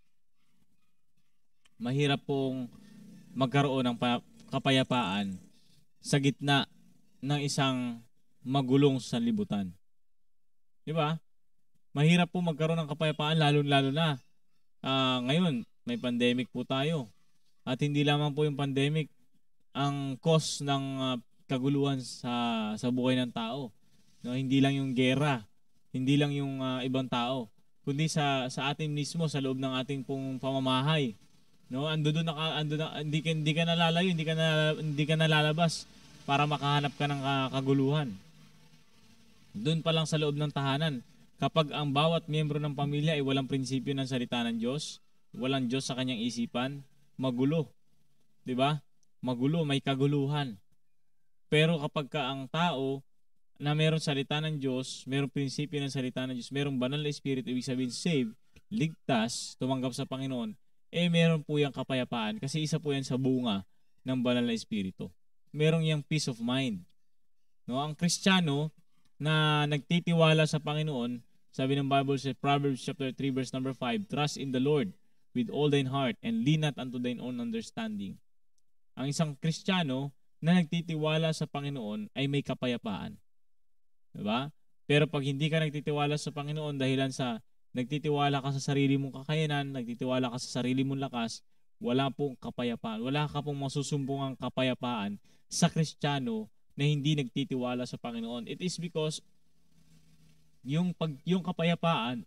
Speaker 3: mahirap pong magkaroon ng kapayapaan sa gitna ng isang magulong sanlibutan. Di ba? Mahirap po magkaroon ng kapayapaan lalo-lalo na uh, ngayon may pandemic po tayo. At hindi lamang po yung pandemic ang cause ng uh, kaguluhan sa sa buhay ng tao. No, hindi lang yung gera, hindi lang yung uh, ibang tao, kundi sa sa atin mismo sa loob ng ating pong pamamahay. No, ando doon naka ando na, hindi ka hindi ka nalalayo, hindi ka na, hindi ka nalalabas para makahanap ka ng kaguluhan. Doon pa lang sa loob ng tahanan, kapag ang bawat miyembro ng pamilya ay walang prinsipyo ng salita ng Diyos, walang Diyos sa kanyang isipan, magulo. 'Di ba? Magulo, may kaguluhan. Pero kapag ka ang tao na mayroong salita ng Diyos, mayroong prinsipyo ng salita ng Diyos, mayroong banal na espiritu, ibig sabihin save, ligtas, tumanggap sa Panginoon, eh meron po yung kapayapaan kasi isa po yan sa bunga ng banal na espiritu. Merong yung peace of mind. No, ang Kristiyano na nagtitiwala sa Panginoon, sabi ng Bible sa Proverbs chapter three verse number five, trust in the Lord with all thine heart and lean not unto thine own understanding. Ang isang Kristiyano na nagtitiwala sa Panginoon ay may kapayapaan. Diba? Pero pag hindi ka nagtitiwala sa Panginoon dahilan sa nagtitiwala ka sa sarili mong kakayanan, nagtitiwala ka sa sarili mong lakas, wala pong kapayapaan. Wala ka pong masusumbungang kapayapaan sa Kristiyano na hindi nagtitiwala sa Panginoon. It is because yung pag yung kapayapaan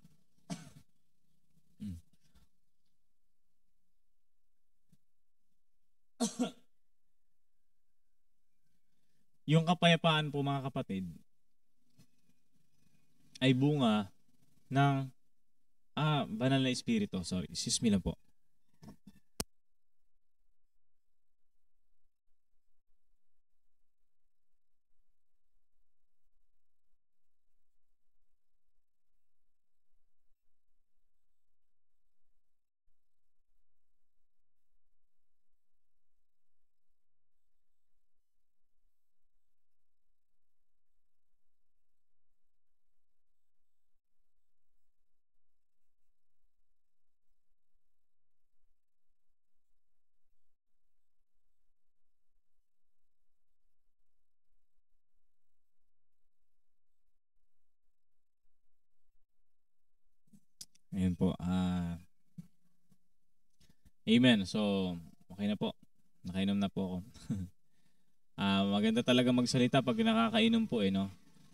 Speaker 3: yung kapayapaan po mga kapatid ay bunga ng ah, banal na espiritu. Sorry, excuse me lang po. Ayan po. Uh, amen. So, okay na po. Nakainom na po ako. uh, maganda talaga magsalita pag nakakainom po eh, no?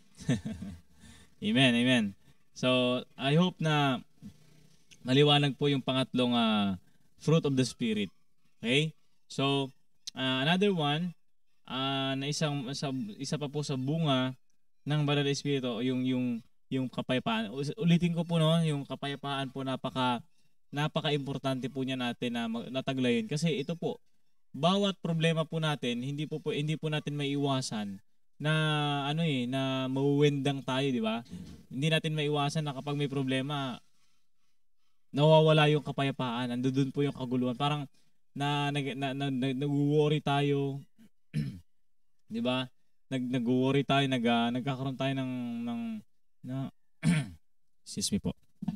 Speaker 3: Amen, amen. So, I hope na maliwanag po yung pangatlong uh, fruit of the Spirit. Okay? So, uh, another one, uh, na isang, sa, isa pa po sa bunga ng Banal na Espiritu, yung, yung, yung kapayapaan. Ulitin ko po, no, yung kapayapaan po, napaka, napaka-importante po niya natin na nataglayin. Kasi ito po, bawat problema po natin, hindi po, po hindi po natin maiiwasan na ano eh, na mauwendang tayo, di ba? Hindi natin maiiwasan na kapag may problema, nawawala yung kapayapaan. Nandoon po yung kaguluhan. Parang na nag na, na, na, nag-worry tayo. 'Di ba? Nag nag-worry tayo, nag uh, nagkakaroon tayo ng ng na excuse me po.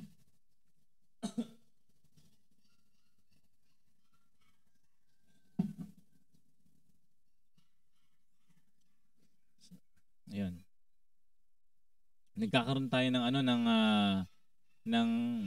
Speaker 3: Ayun. Nagkakaroon tayo ng ano ng uh, ng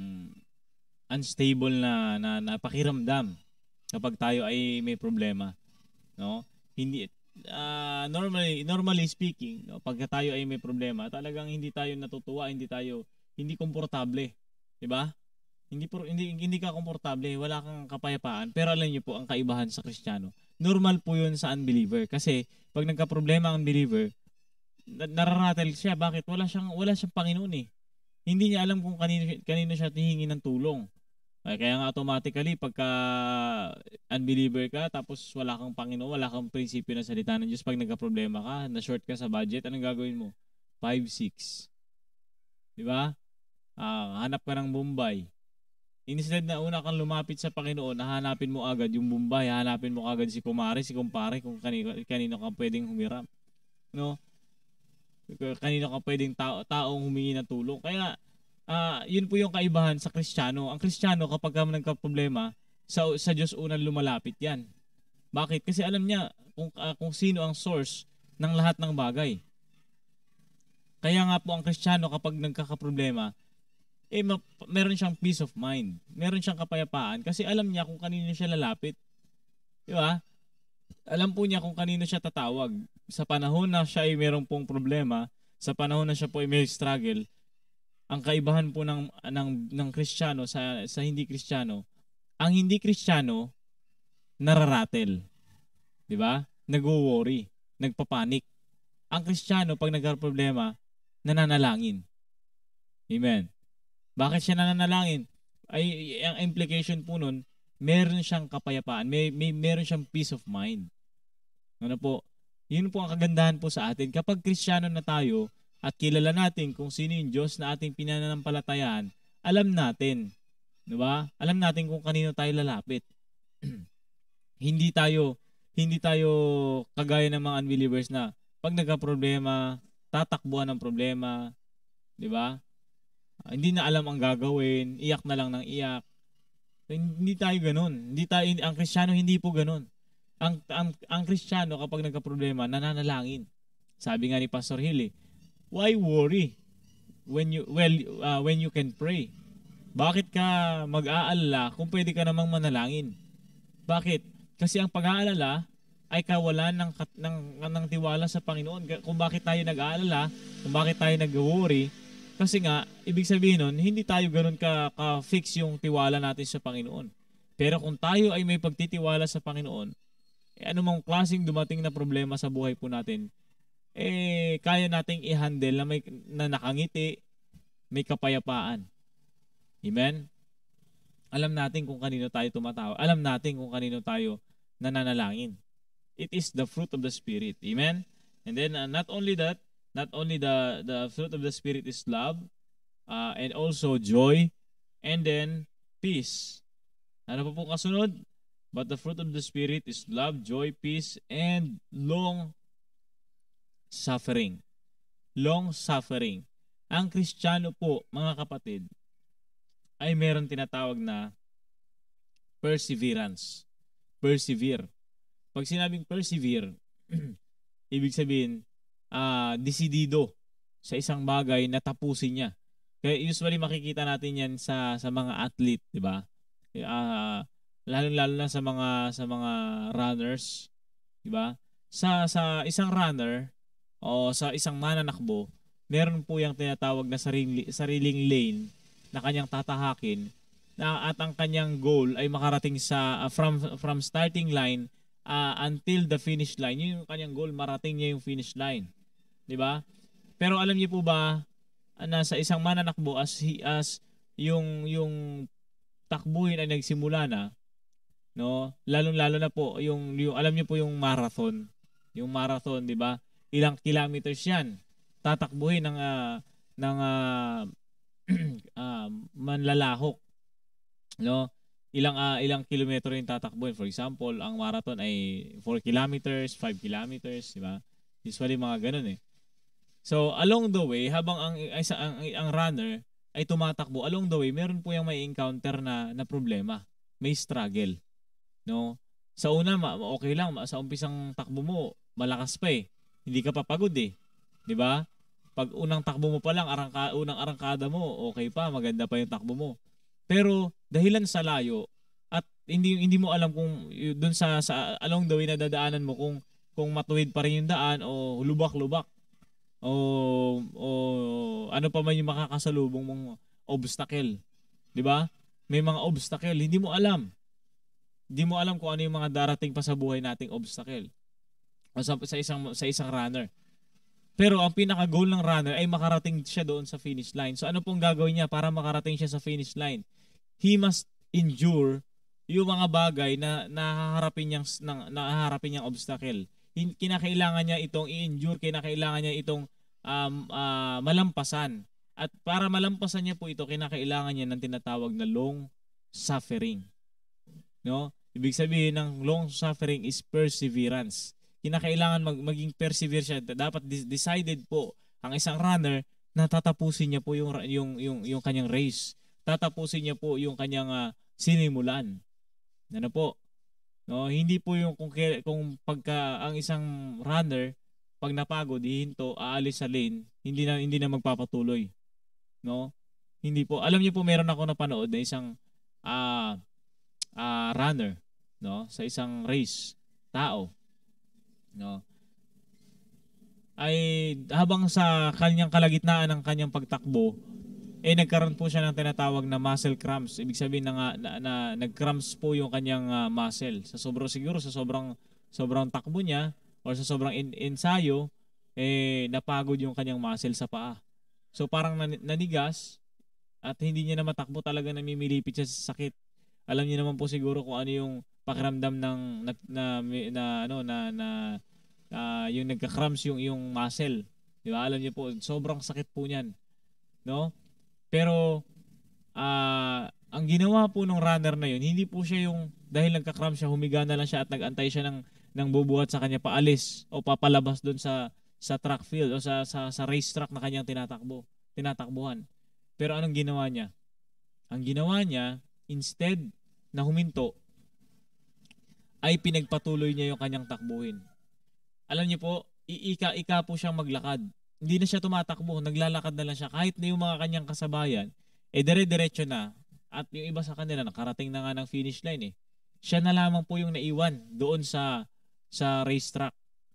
Speaker 3: unstable na, na na pakiramdam kapag tayo ay may problema, no? Hindi uh, normally normally speaking, no, pag tayo ay may problema, talagang hindi tayo natutuwa, hindi tayo hindi komportable, 'di ba? Hindi por, hindi hindi ka komportable, wala kang kapayapaan. Pero alam niyo po ang kaibahan sa Kristiyano. Normal po 'yun sa unbeliever kasi pag nagka-problema ang unbeliever, nararatel siya. Bakit? Wala siyang wala siyang Panginoon eh. Hindi niya alam kung kanino kanino siya hihingi ng tulong. Kaya nga automatically pagka unbeliever ka tapos wala kang Panginoon, wala kang prinsipyo na salita ng Diyos, pag nagka-problema ka, na short ka sa budget, anong gagawin mo? five six. 'Di ba? Ah, hanap ka ng Bombay. Instead na una kang lumapit sa Panginoon, hahanapin mo agad yung Bombay, hahanapin mo agad si kumare, si kumpare, kung kanino, kanino ka pwedeng humiram. No? Kanino ka pwedeng tao, taong humingi ng tulong. Kaya, uh, yun po yung kaibahan sa Kristiyano. Ang Kristiyano, kapag ka nagka-problema, sa, sa Diyos unang lumalapit yan. Bakit? Kasi alam niya kung, uh, kung sino ang source ng lahat ng bagay. Kaya nga po ang Kristiyano, kapag nagkaka-problema, eh, ma- meron siyang peace of mind. Meron siyang kapayapaan kasi alam niya kung kanino siya lalapit. Di ba? Alam po niya kung kanino siya tatawag. Sa panahon na siya ay merong pong problema, sa panahon na siya po ay may struggle, ang kaibahan po ng, ng, ng Kristiyano sa, sa hindi Kristiyano, ang hindi Kristiyano, nararatel. Di ba? Nag-worry, nagpapanik. Ang Kristiyano, pag nagka-problema, nananalangin. Amen. Bakit siya nananalangin? Ay, ang implication po nun, meron siyang kapayapaan, may, may meron siyang peace of mind. Ano po? Yun po ang kagandahan po sa atin. Kapag Kristiyano na tayo at kilala natin kung sino yung Diyos na ating pinananampalatayaan, alam natin, di ba? Alam natin kung kanino tayo lalapit. hindi tayo hindi tayo kagaya ng mga unbelievers na pag nagka-problema, tatakbuhan ng problema, di ba? Uh, hindi na alam ang gagawin, iyak na lang ng iyak. Hindi tayo ganoon. Hindi tayo, ang Kristiyano hindi po ganoon. Ang, ang, ang Kristiyano kapag nagka-problema, nananalangin. Sabi nga ni Pastor Hill, eh, why worry when you well uh, when you can pray? Bakit ka mag-aalala kung pwede ka namang manalangin? Bakit? Kasi ang pag-aalala ay kawalan ng, ng, ng tiwala sa Panginoon. Kung bakit tayo nag-aalala, kung bakit tayo nag-worry, kasi nga, ibig sabihin nun, hindi tayo ganun ka, ka-fix yung tiwala natin sa Panginoon. Pero kung tayo ay may pagtitiwala sa Panginoon, eh, anumang klaseng dumating na problema sa buhay po natin, eh, kaya nating i-handle na, may, na nakangiti, may kapayapaan. Amen? Alam natin kung kanino tayo tumatawa. Alam natin kung kanino tayo nananalangin. It is the fruit of the Spirit. Amen? And then, uh, not only that, Not only the, the fruit of the Spirit is love, uh, and also joy, and then peace. Ano pa po kasunod? But the fruit of the Spirit is love, joy, peace, and long suffering. Long suffering. Ang Kristiyano po, mga kapatid, ay meron tinatawag na perseverance. Persevere. Pag sinabing persevere, ibig sabihin, Uh, desidido sa isang bagay na tapusin niya. Kaya usually makikita natin 'yan sa sa mga athlete, 'di ba? Ah, lalo-lalo na sa mga sa mga runners, 'di ba? Sa sa isang runner o sa isang mananakbo, meron po 'yang tinatawag na sarili, sariling lane na kanyang tatahakin na at ang kanyang goal ay makarating sa uh, from from starting line uh, until the finish line. Yun yung kanyang goal, marating niya yung finish line, 'di ba? Pero alam niyo po ba na sa isang mananakbo as he, as yung yung takbuhin ay nagsimula na, no? Lalong-lalo na po yung, yung alam niyo po yung marathon. Yung marathon, 'di ba? Ilang kilometers 'yan. Tatakbuhin ng uh, ng uh, uh, manlalahok, no? Ilang uh, ilang kilometro yung tatakbuhin. For example, ang marathon ay four kilometers, five kilometers, 'di ba? Usually mga ganun eh. So, along the way, habang ang, ang, ang runner ay tumatakbo, along the way, meron po yung may encounter na, na problema. May struggle. No? Sa una, okay lang. Sa umpisang takbo mo, malakas pa eh. Hindi ka pa pagod eh. Di ba? Pag unang takbo mo pa lang, arangka, unang arangkada mo, okay pa, maganda pa yung takbo mo. Pero, dahilan sa layo, at hindi hindi mo alam kung doon sa, sa along the way na dadaanan mo, kung, kung matuwid pa rin yung daan o lubak-lubak. O, o ano pa man yung makakasalubong mong obstacle. 'Di ba? May mga obstacle, hindi mo alam. Hindi mo alam kung ano yung mga darating pa sa buhay nating obstacle. O sa, sa isang sa isang runner. Pero ang pinaka-goal ng runner ay makarating siya doon sa finish line. So ano pong gagawin niya para makarating siya sa finish line? He must endure yung mga bagay na nahaharapin niyang na, nahaharapin niyang obstacle. Kinakailangan niya itong i-endure, kinakailangan niya itong um, uh, malampasan. At para malampasan niya po ito, kinakailangan niya ng tinatawag na long suffering. No? Ibig sabihin ng long suffering is perseverance. Kinakailangan mag maging persevere siya. Dapat decided po ang isang runner na tatapusin niya po yung yung yung yung kanyang race. Tatapusin niya po yung kanyang uh, sinimulan. Ano po? No, hindi po yung kung, kung pagka ang isang runner pag napagod, hihinto, aalis sa lane, hindi na hindi na magpapatuloy. No? Hindi po. Alam niyo po meron ako napanood na isang uh, uh, runner, no, sa isang race, tao, no. Ay habang sa kanyang kalagitnaan ng kanyang pagtakbo, eh nagkaroon po siya ng tinatawag na muscle cramps. Ibig sabihin na, na, na nag-cramps po yung kanyang uh, muscle. Sa sobrang siguro sa sobrang sobrang takbo niya or sa sobrang in, ensayo, eh napagod yung kanyang muscle sa paa. So parang nan, nanigas at hindi niya na matakbo, talaga namimilipit siya sa sakit. Alam niyo naman po siguro kung ano yung pakiramdam ng na, na, na ano na na uh, yung nagka-cramps yung yung muscle. Di ba? Alam niyo po, sobrang sakit po niyan. No? Pero uh, ang ginawa po ng runner na yun, hindi po siya yung dahil nagka-cramp siya, humiga na lang siya at nag-antay siya ng, ng bubuhat sa kanya paalis o papalabas doon sa sa track field o sa, sa, sa race track na kanyang tinatakbo, tinatakbuhan. Pero anong ginawa niya? Ang ginawa niya, instead na huminto, ay pinagpatuloy niya yung kanyang takbuhin. Alam niyo po, iika-ika po siyang maglakad. Hindi na siya tumatakbo, naglalakad na lang siya. Kahit na yung mga kanyang kasabayan, eh dire-diretso na. At yung iba sa kanila, nakarating na nga ng finish line eh. Siya na lamang po yung naiwan doon sa sa racetrack.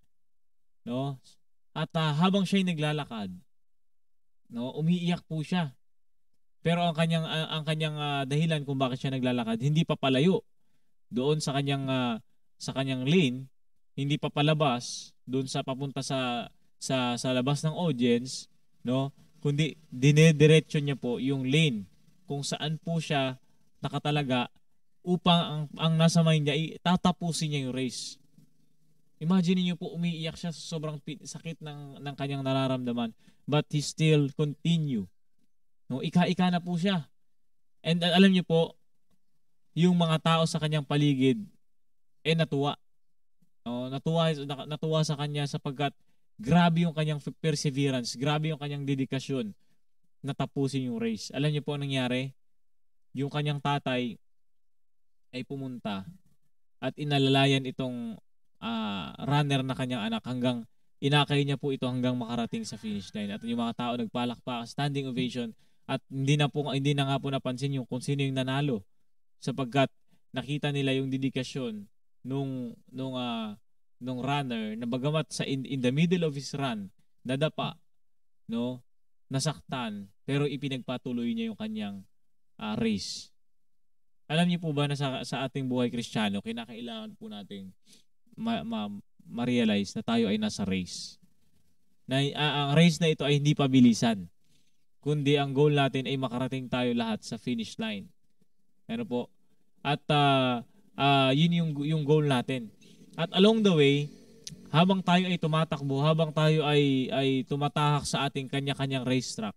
Speaker 3: No? At uh, habang siya'y naglalakad, no, umiiyak po siya. Pero ang kanyang uh, ang kanyang uh, dahilan kung bakit siya naglalakad, hindi pa palayo doon sa kanyang uh, sa kanyang lane, hindi pa palabas doon sa papunta sa sa sa labas ng audience, no, kundi dinediretso niya po yung lane kung saan po siya nakatalaga upang ang, ang nasa mind niya itatapusin niya yung race. Imagine niyo po, umiiyak siya sa sobrang sakit ng ng kanyang nararamdaman, but he still continue. No, ika-ika na po siya. And uh, alam niyo po, yung mga tao sa kanyang paligid eh natuwa. No, natuwa natuwa sa kanya sapagkat grabe yung kanyang perseverance, grabe yung kanyang dedikasyon na tapusin yung race. Alam niyo po ang nangyari? Yung kanyang tatay ay pumunta at inalalayan itong uh, runner na kanyang anak hanggang inakay niya po ito hanggang makarating sa finish line. At yung mga tao nagpalakpak, standing ovation At hindi na po hindi na nga po napansin yung kung sino yung nanalo sapagkat nakita nila yung dedikasyon nung nung uh, nung runner na bagamat sa in, in the middle of his run nadapa, no, nasaktan, pero ipinagpatuloy niya yung kanyang uh, race. Alam niyo po ba na sa, sa ating buhay Kristiyano, kinakailangan po nating ma, ma, ma-realize na tayo ay nasa race. Na uh, ang race na ito ay hindi pabilisan, kundi ang goal natin ay makarating tayo lahat sa finish line. Ano po? At uh, uh, yun yung, yung goal natin. At along the way, habang tayo ay tumatakbo, habang tayo ay, ay tumatahak sa ating kanya-kanyang racetrack,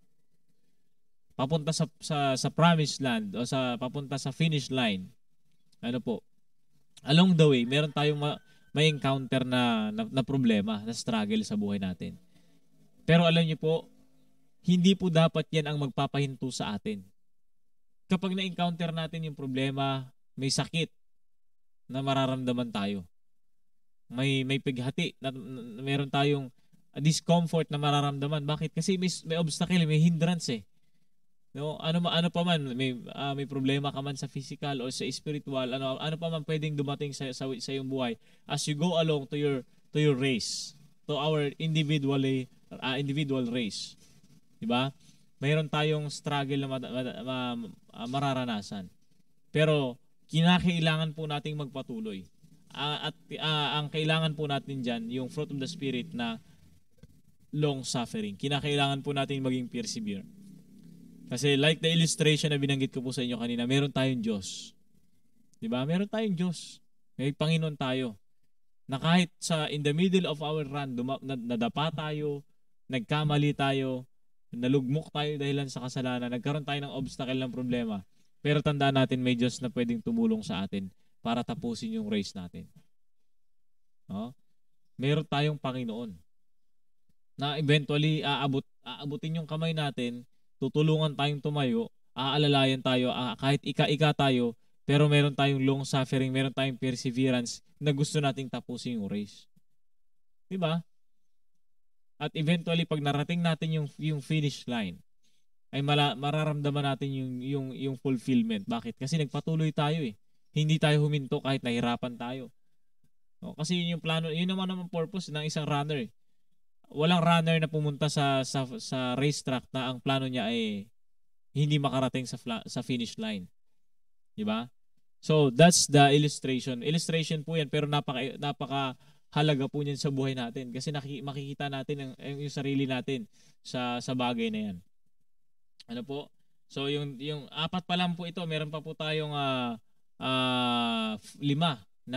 Speaker 3: papunta sa, sa, sa promised land o sa papunta sa finish line, ano po, along the way, meron tayong ma, may encounter na, na, na problema, na struggle sa buhay natin. Pero alam niyo po, hindi po dapat yan ang magpapahinto sa atin. Kapag na-encounter natin yung problema, may sakit na mararamdaman tayo. May may pighati na, na meron tayong discomfort na mararamdaman. Bakit? Kasi may, may obstacle, may hindrance eh. No, ano ano pa man, may uh, may problema ka man sa physical or sa spiritual, ano ano pa man pwedeng dumating sa sa, sa iyong buhay as you go along to your to your race, to our individually uh, individual race. 'Di ba? Mayroon tayong struggle na ma, ma, ma, uh, mararanasan. Pero kinakailangan po nating magpatuloy. Uh, at uh, ang kailangan po natin diyan yung fruit of the spirit na long suffering. Kinakailangan po natin maging persevere. Kasi like the illustration na binanggit ko po sa inyo kanina, meron tayong Diyos. Diba? Meron tayong Diyos. May Panginoon tayo. Na kahit sa in the middle of our run, duma, nadapa tayo, nagkamali tayo, nalugmok tayo dahilan sa kasalanan, nagkaroon tayo ng obstacle ng problema. Pero tandaan natin, may Diyos na pwedeng tumulong sa atin para tapusin yung race natin. No? Meron tayong Panginoon na eventually aabot, aabutin yung kamay natin, tutulungan tayong tumayo, aalalayan tayo, ah, kahit ika-ika tayo, pero meron tayong long suffering, meron tayong perseverance na gusto nating tapusin yung race. Diba? At eventually, pag narating natin yung, yung finish line, ay mala, mararamdaman natin yung, yung, yung fulfillment. Bakit? Kasi nagpatuloy tayo eh. Hindi tayo huminto kahit nahirapan tayo. No? Kasi yun yung plano, yun naman naman purpose ng isang runner eh. Walang runner na pumunta sa sa sa racetrack na ang plano niya ay hindi makarating sa sa finish line. 'Di ba? So that's the illustration. Illustration po 'yan pero napaka napaka halaga po niyan sa buhay natin kasi naki, makikita natin ang, yung sarili natin sa sa bagay na 'yan. Ano po? So yung yung apat pa lang po ito, meron pa po tayong uh, uh, lima na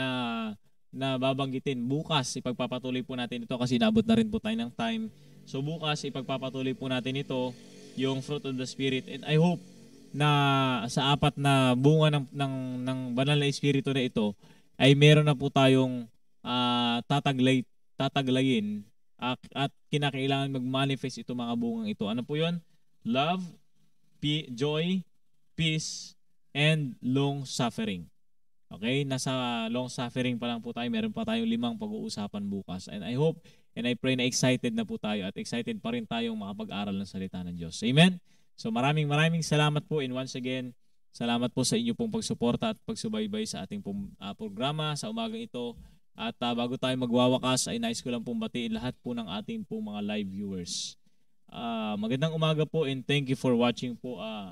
Speaker 3: na babanggitin. Bukas ipagpapatuloy po natin ito kasi naabot na rin po tayo ng time. So bukas ipagpapatuloy po natin ito, yung fruit of the spirit. And I hope na sa apat na bunga ng ng, ng banal na espiritu na ito ay meron na po tayong uh, tataglay tataglayin at, at kinakailangan mag-manifest ito mga bungang ito. Ano po 'yon? Love, p- joy, peace, and long suffering. Okay, nasa long suffering pa lang po tayo. Meron pa tayong limang pag-uusapan bukas. And I hope and I pray na excited na po tayo at excited pa rin tayong makapag-aral ng salita ng Diyos. Amen? So maraming maraming salamat po and once again, salamat po sa inyo pong pagsuporta at pagsubaybay sa ating pong, uh, programa sa umagang ito. At uh, bago tayo magwawakas ay nais ko lang pong batiin lahat po ng ating pong mga live viewers. Uh, magandang umaga po and thank you for watching po. Uh,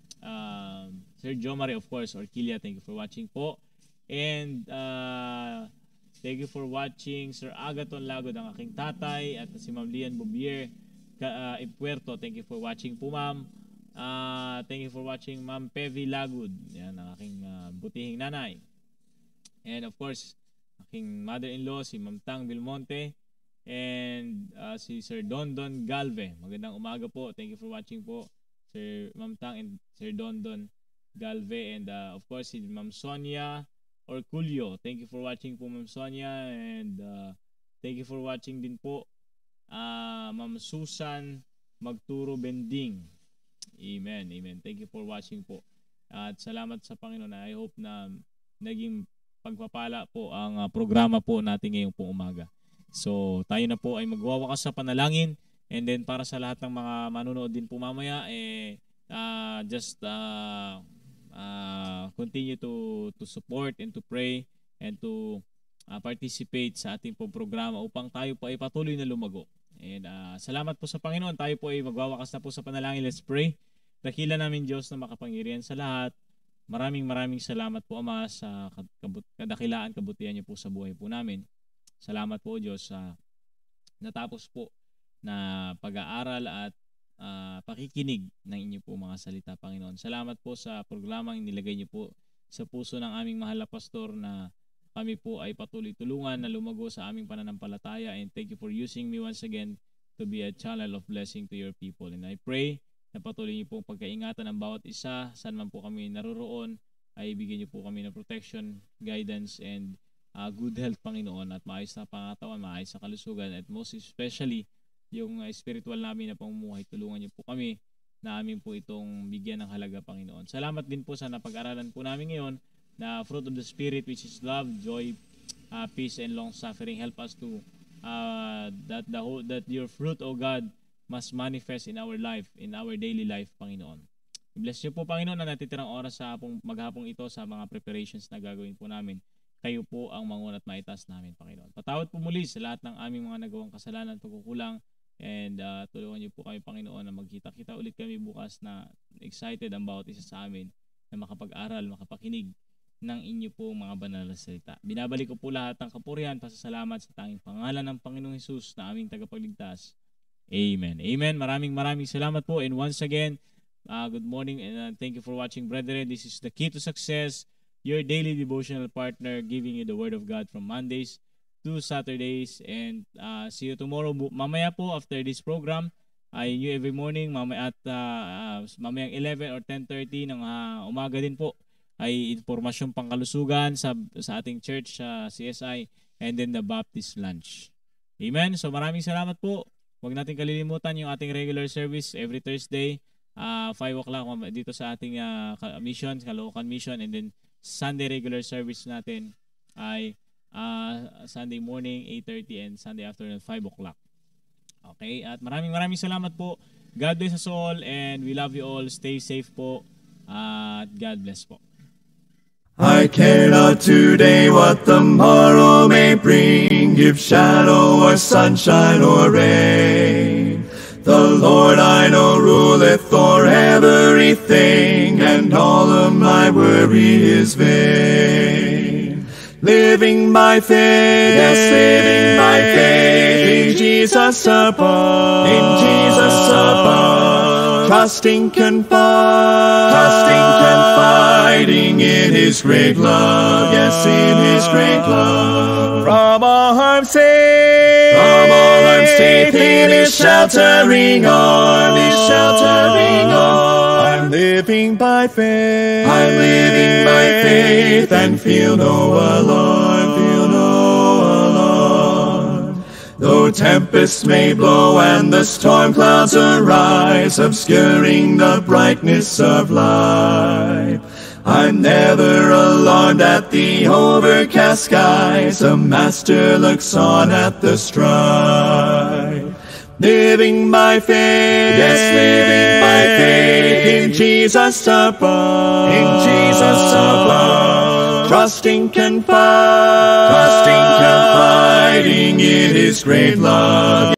Speaker 3: uh, Sir Jomari of course or Kilia, thank you for watching po. And uh, thank you for watching Sir Agaton Lagod, ang aking tatay, at si Ma'am Lian Bobier uh, in Puerto. Thank you for watching po ma'am. Uh, thank you for watching Ma'am Pevi Lagod, yan ang aking uh, butihing nanay. And of course, aking mother-in-law si Ma'am Tang Vilmonte and uh, si Sir Dondon Galve. Magandang umaga po. Thank you for watching po Sir Ma'am Tang and Sir Dondon Galve, and uh, of course si Ma'am Sonia or Culio. Thank you for watching po Ma'am Sonia, and uh, thank you for watching din po uh, Ma'am Susan Magturo Bending. Amen, amen. Thank you for watching po. At salamat sa Panginoon. I hope na naging pagpapala po ang uh, programa po natin ngayong pong umaga. So tayo na po ay magwawakas sa panalangin, and then para sa lahat ng mga manonood din po mamaya, eh, uh, just uh, uh, continue to to support and to pray and to uh, participate sa ating pong programa upang tayo po ay patuloy na lumago. And uh, salamat po sa Panginoon. Tayo po ay magwawakas na po sa panalangin. Let's pray. Dakila namin Diyos na makapangyarihan sa lahat. Maraming maraming salamat po Ama sa kadakilaan, kabutihan niyo po sa buhay po namin. Salamat po Diyos sa natapos po na pag-aaral at uh, pakikinig ng inyo po mga salita, Panginoon. Salamat po sa programang nilagay niyo po sa puso ng aming mahal na pastor na kami po ay patuloy tulungan na lumago sa aming pananampalataya, and thank you for using me once again to be a channel of blessing to your people. And I pray na patuloy niyo pong pagkaingatan ng bawat isa, saan man po kami naroroon, ay bigyan niyo po kami ng protection, guidance, and uh, good health, Panginoon, at maayos na pangatawan, maayos na kalusugan, at most especially yung uh, spiritual namin na pamumuhay. Tulungan niyo po kami na amin po itong bigyan ng halaga, Panginoon. Salamat din po sa napag-aralan po namin ngayon na fruit of the Spirit, which is love, joy, uh, peace, and long-suffering. Help us to uh, that the whole, that your fruit, O God, must manifest in our life, in our daily life, Panginoon. Bless niyo po, Panginoon, na natitirang oras sa hapong, maghapong ito sa mga preparations na gagawin po namin. Kayo po ang mangun at maitas namin, Panginoon. Patawad po muli sa lahat ng aming mga nagawang kasalanan, pagkukulang, and uh, tulungan niyo po kami, Panginoon, na magkita-kita ulit kami bukas na excited ang bawat isa sa amin na makapag-aral, makapakinig ng inyo po mga banal na salita. Binabalik ko po lahat ng kapurihan, pasasalamat sa tanging pangalan ng Panginoong Hesus na aming tagapagligtas. Amen. Amen. Maraming maraming salamat po. And once again, uh, good morning and uh, thank you for watching, brethren. This is the Key to Success, your daily devotional partner, giving you the Word of God from Mondays to Saturdays. And uh, see you tomorrow. Mamaya po, after this program, ay new every morning, mamaya at uh, uh, mamayang eleven or ten thirty ng uh, umaga din po, ay impormasyong pangkalusugan sa, sa ating church sa uh, C S I, and then the Baptist lunch. Amen. So maraming salamat po. Huwag natin kalilimutan yung ating regular service every Thursday, uh, five o'clock dito sa ating uh, mission, Caloocan Mission, and then Sunday regular service natin ay uh, Sunday morning eight thirty and Sunday afternoon five o'clock. Okay, at maraming maraming salamat po. God bless us all, and we love you all. Stay safe po, at uh, God bless po.
Speaker 1: I care not today what the morrow may bring, if shadow or sunshine or rain. The Lord I know ruleth o'er everything, and all of my worry is vain. Living by faith, yes, living by faith, in Jesus above, in Jesus above, trusting, confiding, trusting, confiding in His great love, yes, in His great love. From all harm safe, from all harm safe, in His sheltering arm, His sheltering arm. I'm living by faith, I'm living by faith, and feel no alarm, feel no alarm. Though tempests may blow and the storm clouds arise, obscuring the brightness of life, I'm never alarmed at the overcast skies. The Master looks on at the strife. Living by faith, yes, living by faith, in Jesus above, in Jesus above, trusting, confiding, trusting, confiding in His great love.